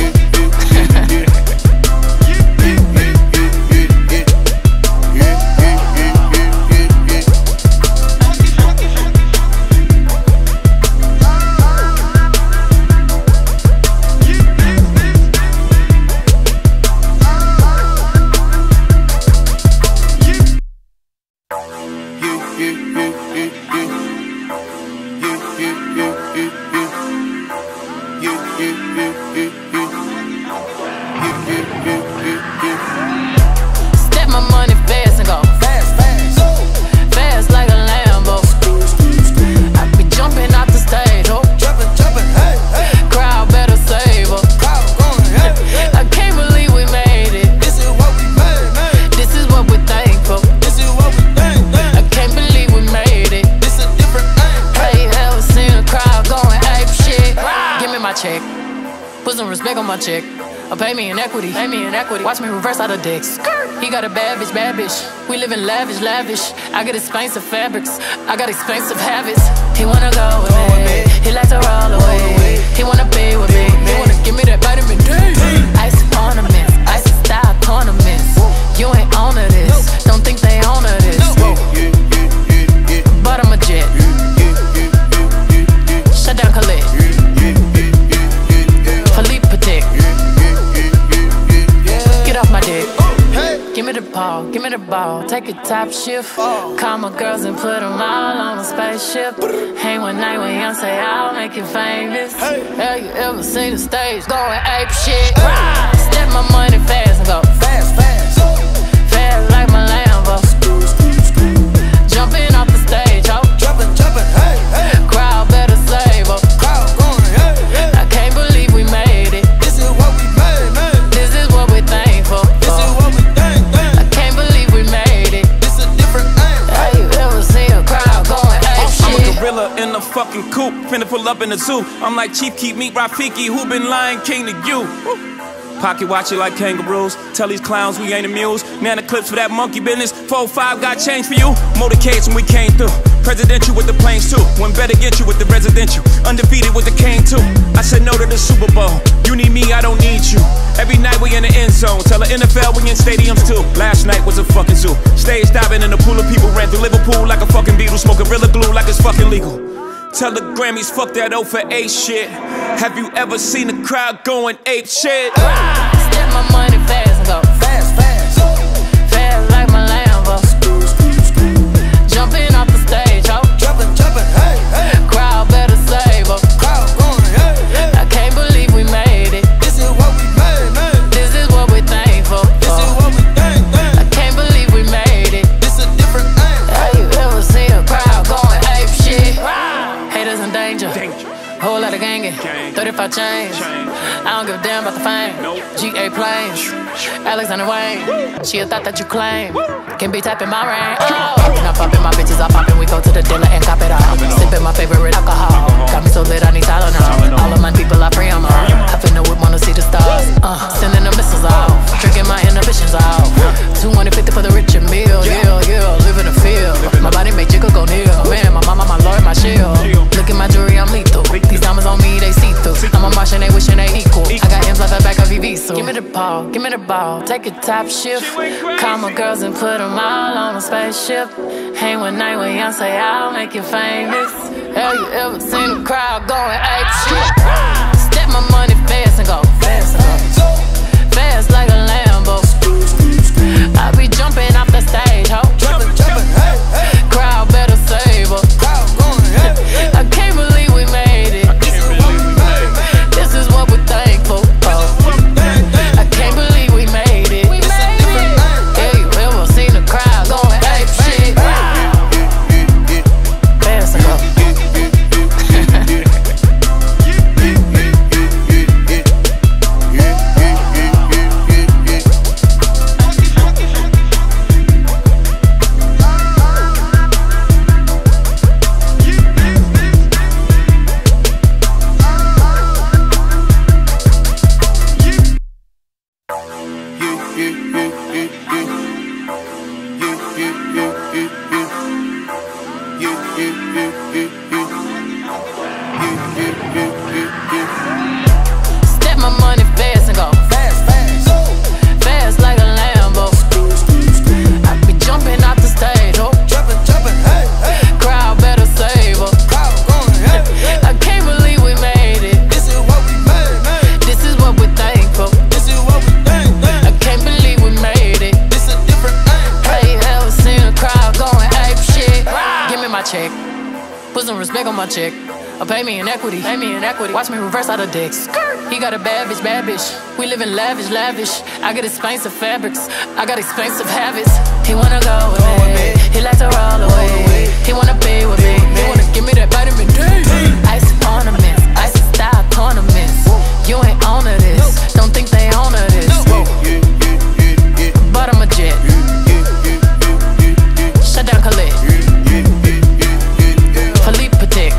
Step my money fast and go fast, fast, fast like a Lambo. I be jumping off the stage, oh, jumping, jumping, hey, hey. Crowd better save up. Crowd going, hey, hey. I can't believe we made it. This is what we made, man. This is what we thankful. This is what we thank, thank. I can't believe we made it. This a different thing. Have you ever seen a crowd going ape shit? Give me my check. Put some respect on my check. Or pay me in equity. Pay me in equity. Watch me reverse out of dicks. He got a bad bitch, bad bitch. We live in lavish, lavish. I got expensive fabrics. I got expensive habits. He wanna go with me. He like to roll away. He wanna be with me. He wanna give me that vitamin D. Ice ornaments. Ice style ornaments. You ain't on to this. Don't think they on to this. But I'm a jet. Shut down Khalid. Philippe Patek. Get off my dick. Give me the ball, give me the ball. Take a top shift. Call my girls and put them all on a spaceship. Hang one night with Beyonce, I'll make you famous. Have you ever seen the stage going ape shit? Step my money fast and go fast, fast, fast like my Lambo. Jumping off the stage, ho. Jumping, jumping, hey, hey. Crowd better save up. Crowd going, hey, hey. I can't believe we made it. This is what we made, man. This is what we thankful for. This is what we thank, thank. I can't believe we made it. This a different thing. Have you ever seen a crowd going ape shit? I'm a gorilla in a fucking coop. Finna pull up in the zoo. I'm like Chief Keef, meet Rafiki, who been Lion King to you. Woo. Pocket watch it like kangaroos. Tell these clowns we ain't amused. Nana clips for that monkey business. four five got change for you. Motorcades when we came through. Presidential with the planes too. When better get you with the residential. Undefeated with the cane too. I said no to the Super Bowl. You need me, I don't need you. Every night we in the end zone. Tell the N F L we in stadiums too. Last night was a fucking zoo. Stage diving in a pool of people. Ran through Liverpool like a fucking beetle. Smoke Gorilla Glue like it's fucking legal. Tell the Grammys, fuck that O for eight shit. Have you ever seen a crowd going ape shit? Step my money fast and go fast, fast, fast like my Lambo. Jumping off the stage, ho. Jumping, jumping, hey, hey. Crowd better save up. Crowd going, hey, hey. I can't believe we made it. This is what we made, man. This is what we thankful for. This is what we thank, thank. I can't believe we made it. This a different thing. Have you ever seen a crowd going ape shit? Haters in danger. Danger. Whole lot of gangin'. Gang. thirty-five chains. Chain. I don't give a damn about the fame. Nope. G A planes. Alexander Wayne. Woo. She a thought that you claim. Woo. Can be tapping my rain. Oh. Not popping my bitches, I poppin'. We go to the dealer and cop it all. Sippin' my favorite alcohol. Got me so lit, I need Tylenol. All of my people I free, I'm on. I finna whip, wanna see the stars. Uh, sending the missiles out. Drinking my inhibitions out. two hundred fifty for the rich and meal. Yeah, yeah, live in the field. My body make jiggle go near. Man, my mama, my lord, my shield. Look at my jewelry, I'm lethal. These diamonds on me, they see through. I'm a Martian, they wishing they equal. I got M's like the back of V V, so give me the ball, give me the ball. Take a top shift. Call my girls and put them all on a spaceship. Hang one night with Beyonce, I'll make you famous. Have you ever seen a crowd going ape shit? Step my money fast and go fast and go fast like a Lambo. I be jumping off the stage, ho. Jumping, jumping, hey, hey. Crowd better save up. Crowd going, hey, hey. I can't believe we made it. This is what we made. This is what we're thankful for. I can't believe we made it. We made it. Have you ever seen a crowd going ape shit? Fast and go. Step my money fast and go fast, fast, fast like a Lambo. I be jumping off the stage, oh, jumping, jumping, hey, hey. Crowd better save up. Crowd going, hey, hey. I can't believe we made it. This is what we made, man. This is what we're thankful. This is what we thank, thank. I can't believe we made it. This a different thing. Have you ever seen a crowd going ape shit? Give me my check. Put some respect on my check. Or pay me in equity, pay me in equity. Watch me reverse out of dicks. He got a bad bitch, bad bitch. We live in lavish, lavish. I got expensive fabrics, I got expensive habits. He wanna go with me, he like to roll away. He wanna be with me, he wanna give me that vitamin D. Ice ornaments, ice style ornaments. You ain't on to this, don't think they own to this. But I'm a jet. Shut down Khalid. Philippe Patek.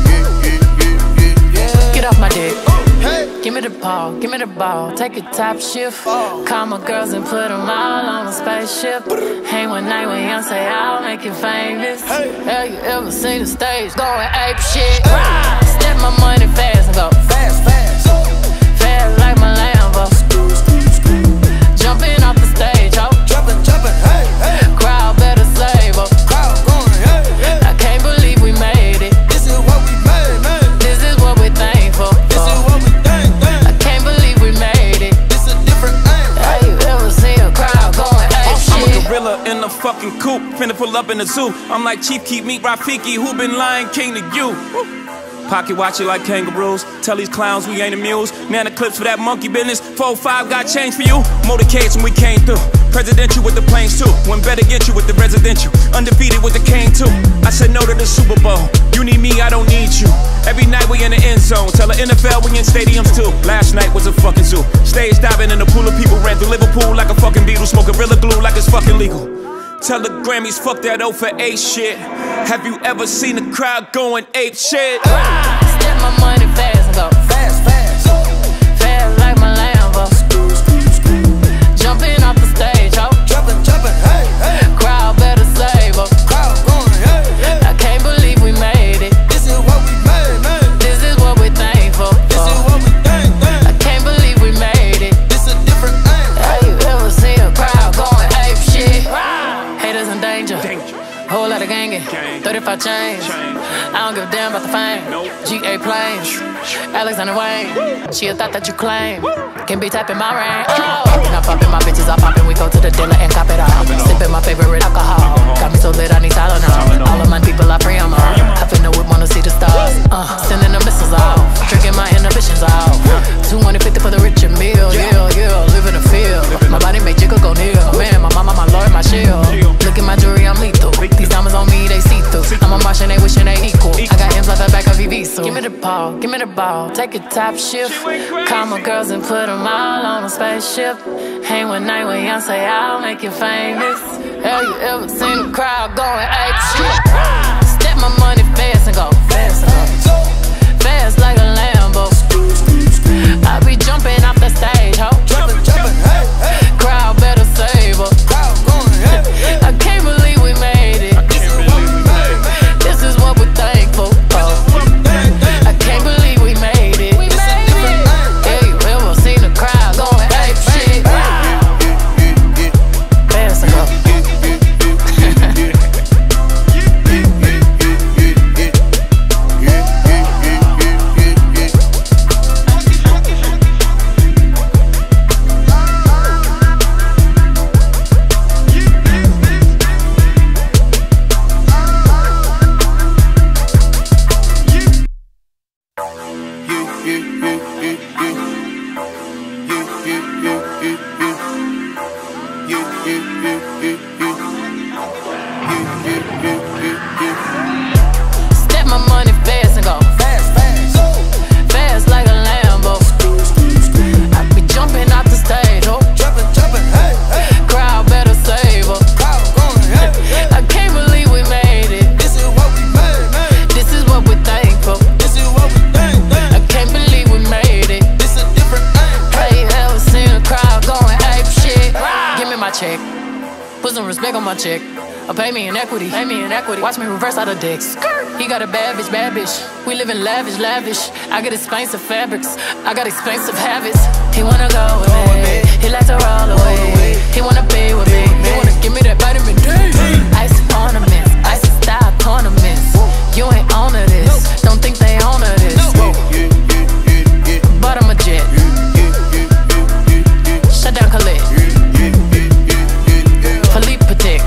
Get off my dick. Give me the ball, give me the ball. Take a top shift. Call my girls and put them all on a spaceship. Hang one night with Beyonce, I'll make you famous. Have you ever seen the stage going ape shit? Step my money fast and go fast, fast, fast like my Lambo. Jumping off the stage, ho. Jumping, jumping, hey, hey. Crowd better save up. Crowd going, hey, hey. I can't believe we made it. This is what we made, man. This is what we thankful for. This is what we thank, thank. I can't believe we made it. This a different thing. Have you ever seen a crowd going ape shit? I'm a gorilla in a fucking coop, finna pull up in the zoo. I'm like Chief Keef meet Rafiki, who been Lion King to you. Woo. Pocket watch it like kangaroos. Tell these clowns we ain't amused. Nana clips for that monkey business. four five got change for you. Motorcades when we came through. Presidential with the planes too. When better get you with the residential. Undefeated with the cane too. I said no to the Super Bowl. You need me, I don't need you. Every night we in the end zone. Tell the N F L we in stadiums too. Last night was a fucking zoo. Stage diving in a pool of people. Ran through Liverpool like a fucking Beatle. Smoke Gorilla Glue like it's fucking legal. Tell the Grammys, fuck that O for A shit. Have you ever seen a crowd going ape shit? Step my money fast and go fast, fast, fast like my Lambo. Jumping off the stage, ho. Jumping, jumping, hey, hey. Crowd better save up. Crowd going, hey, hey. I can't believe we made it. This is what we made, man. This is what we thankful for. This is what we thank, thank. I can't believe we made it. This a different thing. Have you ever seen a crowd going ape shit? Haters in danger. Danger. Whole lot of gangin'. gangin', thirty-five chains. I don't give a damn about the fame. G A planes, Alexander Wayne. She a thought that you claim. Can be typing my rain. Oh, and I poppin' my bitches, I poppin'. We go to the dealer and cop it all. Sippin' my favorite alcohol. Got me so lit, I need Tylenol. All of my people, I free 'em all. I finna whip, wanna see the stars. Uh, sending the missiles off, drinking my inhibitions off. two hundred fifty for the rich and meal. Yeah, yeah, live in the field. My body make jiggle go near. Man, my mama, my lord, my shield. Look at my jewelry, I'm lethal. These diamonds on me, they see through. I'm a Martian, they wishing they equal. I got M's like the back of V V, so give me the ball, give me the ball. Take a top shift. Call my girls and put them all on a spaceship. Hang one night with Beyonce, I'll make you famous. Have you ever seen a crowd going ape shit? Step my money fast and go fast and go. Fast like a Lambo. I be jumping off the stage, ho. Jumping, jumping, hey, hey. Crowd better save her. Crowd going, hey, hey. I can't believe we made it. This is what we made. This is what we're thankful for. I can't believe we made it. We made it. Yeah, you ever seen a crowd going ape shit? Fast and go. Step my money fast and go fast, fast, fast like a Lambo. I be jumping off the stage, oh, jumping, jumping, hey, hey. Crowd better save her. Crowd going, hey, hey. I can't believe we made it. This is what we made, made. This is what we're thankful. This is what we think, think. I can't believe we made it. This is a different thing. Hey, you ever seen a crowd going ape shit? Give me my check. Put some respect on my check. Or pay me in equity, pay me in equity. Watch me reverse out of dicks. He got a bad bitch, bad bitch. We live in lavish, lavish. I got expensive fabrics, I got expensive habits. He wanna go with me, he likes to roll away. He wanna be with me, he wanna give me that vitamin D. Ice ornaments, ice style tournaments. You ain't on to this, don't think they own to this. But I'm a jet. Shut down Khalid. Philippe Patek.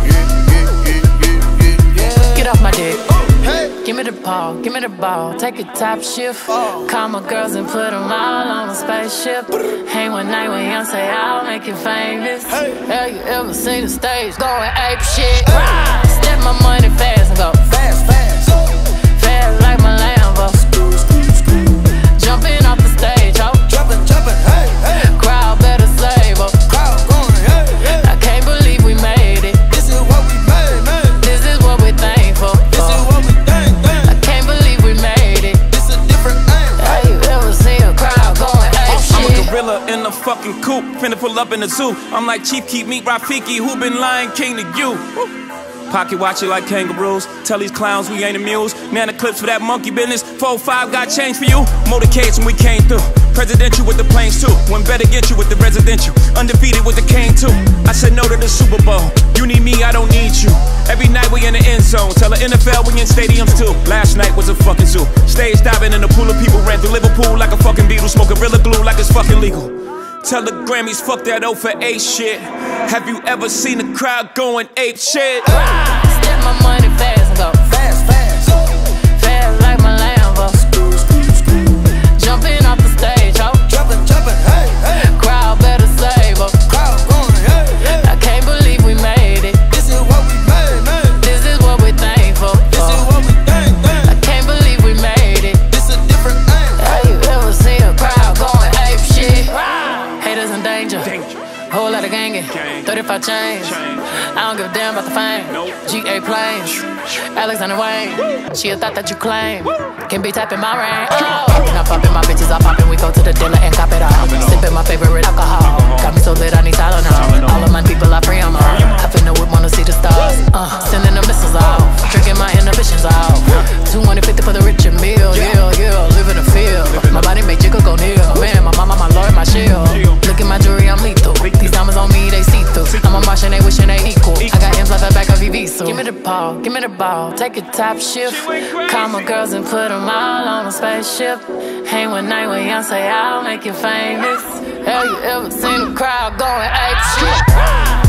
Get off my dick. Give me the ball, give me the ball. Take a top shift. Call my girls and put them all on a spaceship. Hang one night with Beyonce, I'll make you famous. Have you ever seen the stage going ape shit? Step my money fast and go fast, fast, fast like my Lambo. Jumping off the stage, ho. Jumping, jumping, hey, hey. Crowd better save her. Crowd going, hey, hey. I can't believe we made it. This is what we made, made. This is what we're thankful for. This is what we think, think. I can't believe we made it. This is a different thing. Have you ever seen a crowd going ape shit? I'm a gorilla in the fucking coop, finna pull up in the zoo. I'm like Chief Keef, meet Rafiki, who been Lion King to you? Woo. Pocket watch it like kangaroos. Tell these clowns we ain't amused. Nana clips for that monkey business. four five got change for you. Motorcades when we came through. Presidential with the planes too. One better get you with the residential. Undefeated with the cane too. I said no to the Super Bowl. You need me, I don't need you. Every night we in the end zone. Tell the N F L we in stadiums too. Last night was a fucking zoo. Stage diving in a pool of people. Ran through Liverpool like a fucking beetle. Smoking Gorilla Glue like it's fucking legal. Tell the Grammys, fuck that O for A shit. Have you ever seen a crowd going ape shit? Step my money fast and go fast, fast, fast like my Lambo. Jumping off the stage, ho. Jumping, jumping, hey, hey. Crowd better save her. Crowd going, hey, hey. I can't believe we made it. This is what we made, made. This is what we're thankful for. This is what we think, think. I can't believe we made it. This is a different thing. Have you ever seen a crowd going ape shit? Haters in danger. Whole lot of gangin', thirty-five chains. I don't give a damn about the fame. G A planes, Alexander Wayne. She a thought that you claim. Can be typing my rain. Oh, and I poppin' my bitches, I poppin'. We go to the dealer and cop it all. Sippin' my favorite alcohol. Got me so lit, I need Tylenol. All of my people, I free 'em all. I finna whip, wanna see the stars. Uh, sending the missiles off, drinking my inhibitions off. two hundred fifty for the rich and meal. Yeah, yeah, live in the field. My body make jiggle go near. Man, my mama, my lord, my shield. Look at my jewelry, I'm lethal. These diamonds on me, they see through. I'm a Martian, they wishing they equal. I got M's like the back of V V, so give me the Paul, give me the ball, take a top shift. Call my girls and put them all on a spaceship. Hang one night with Beyonce, I'll make you famous. Have you ever seen a crowd going ape shit?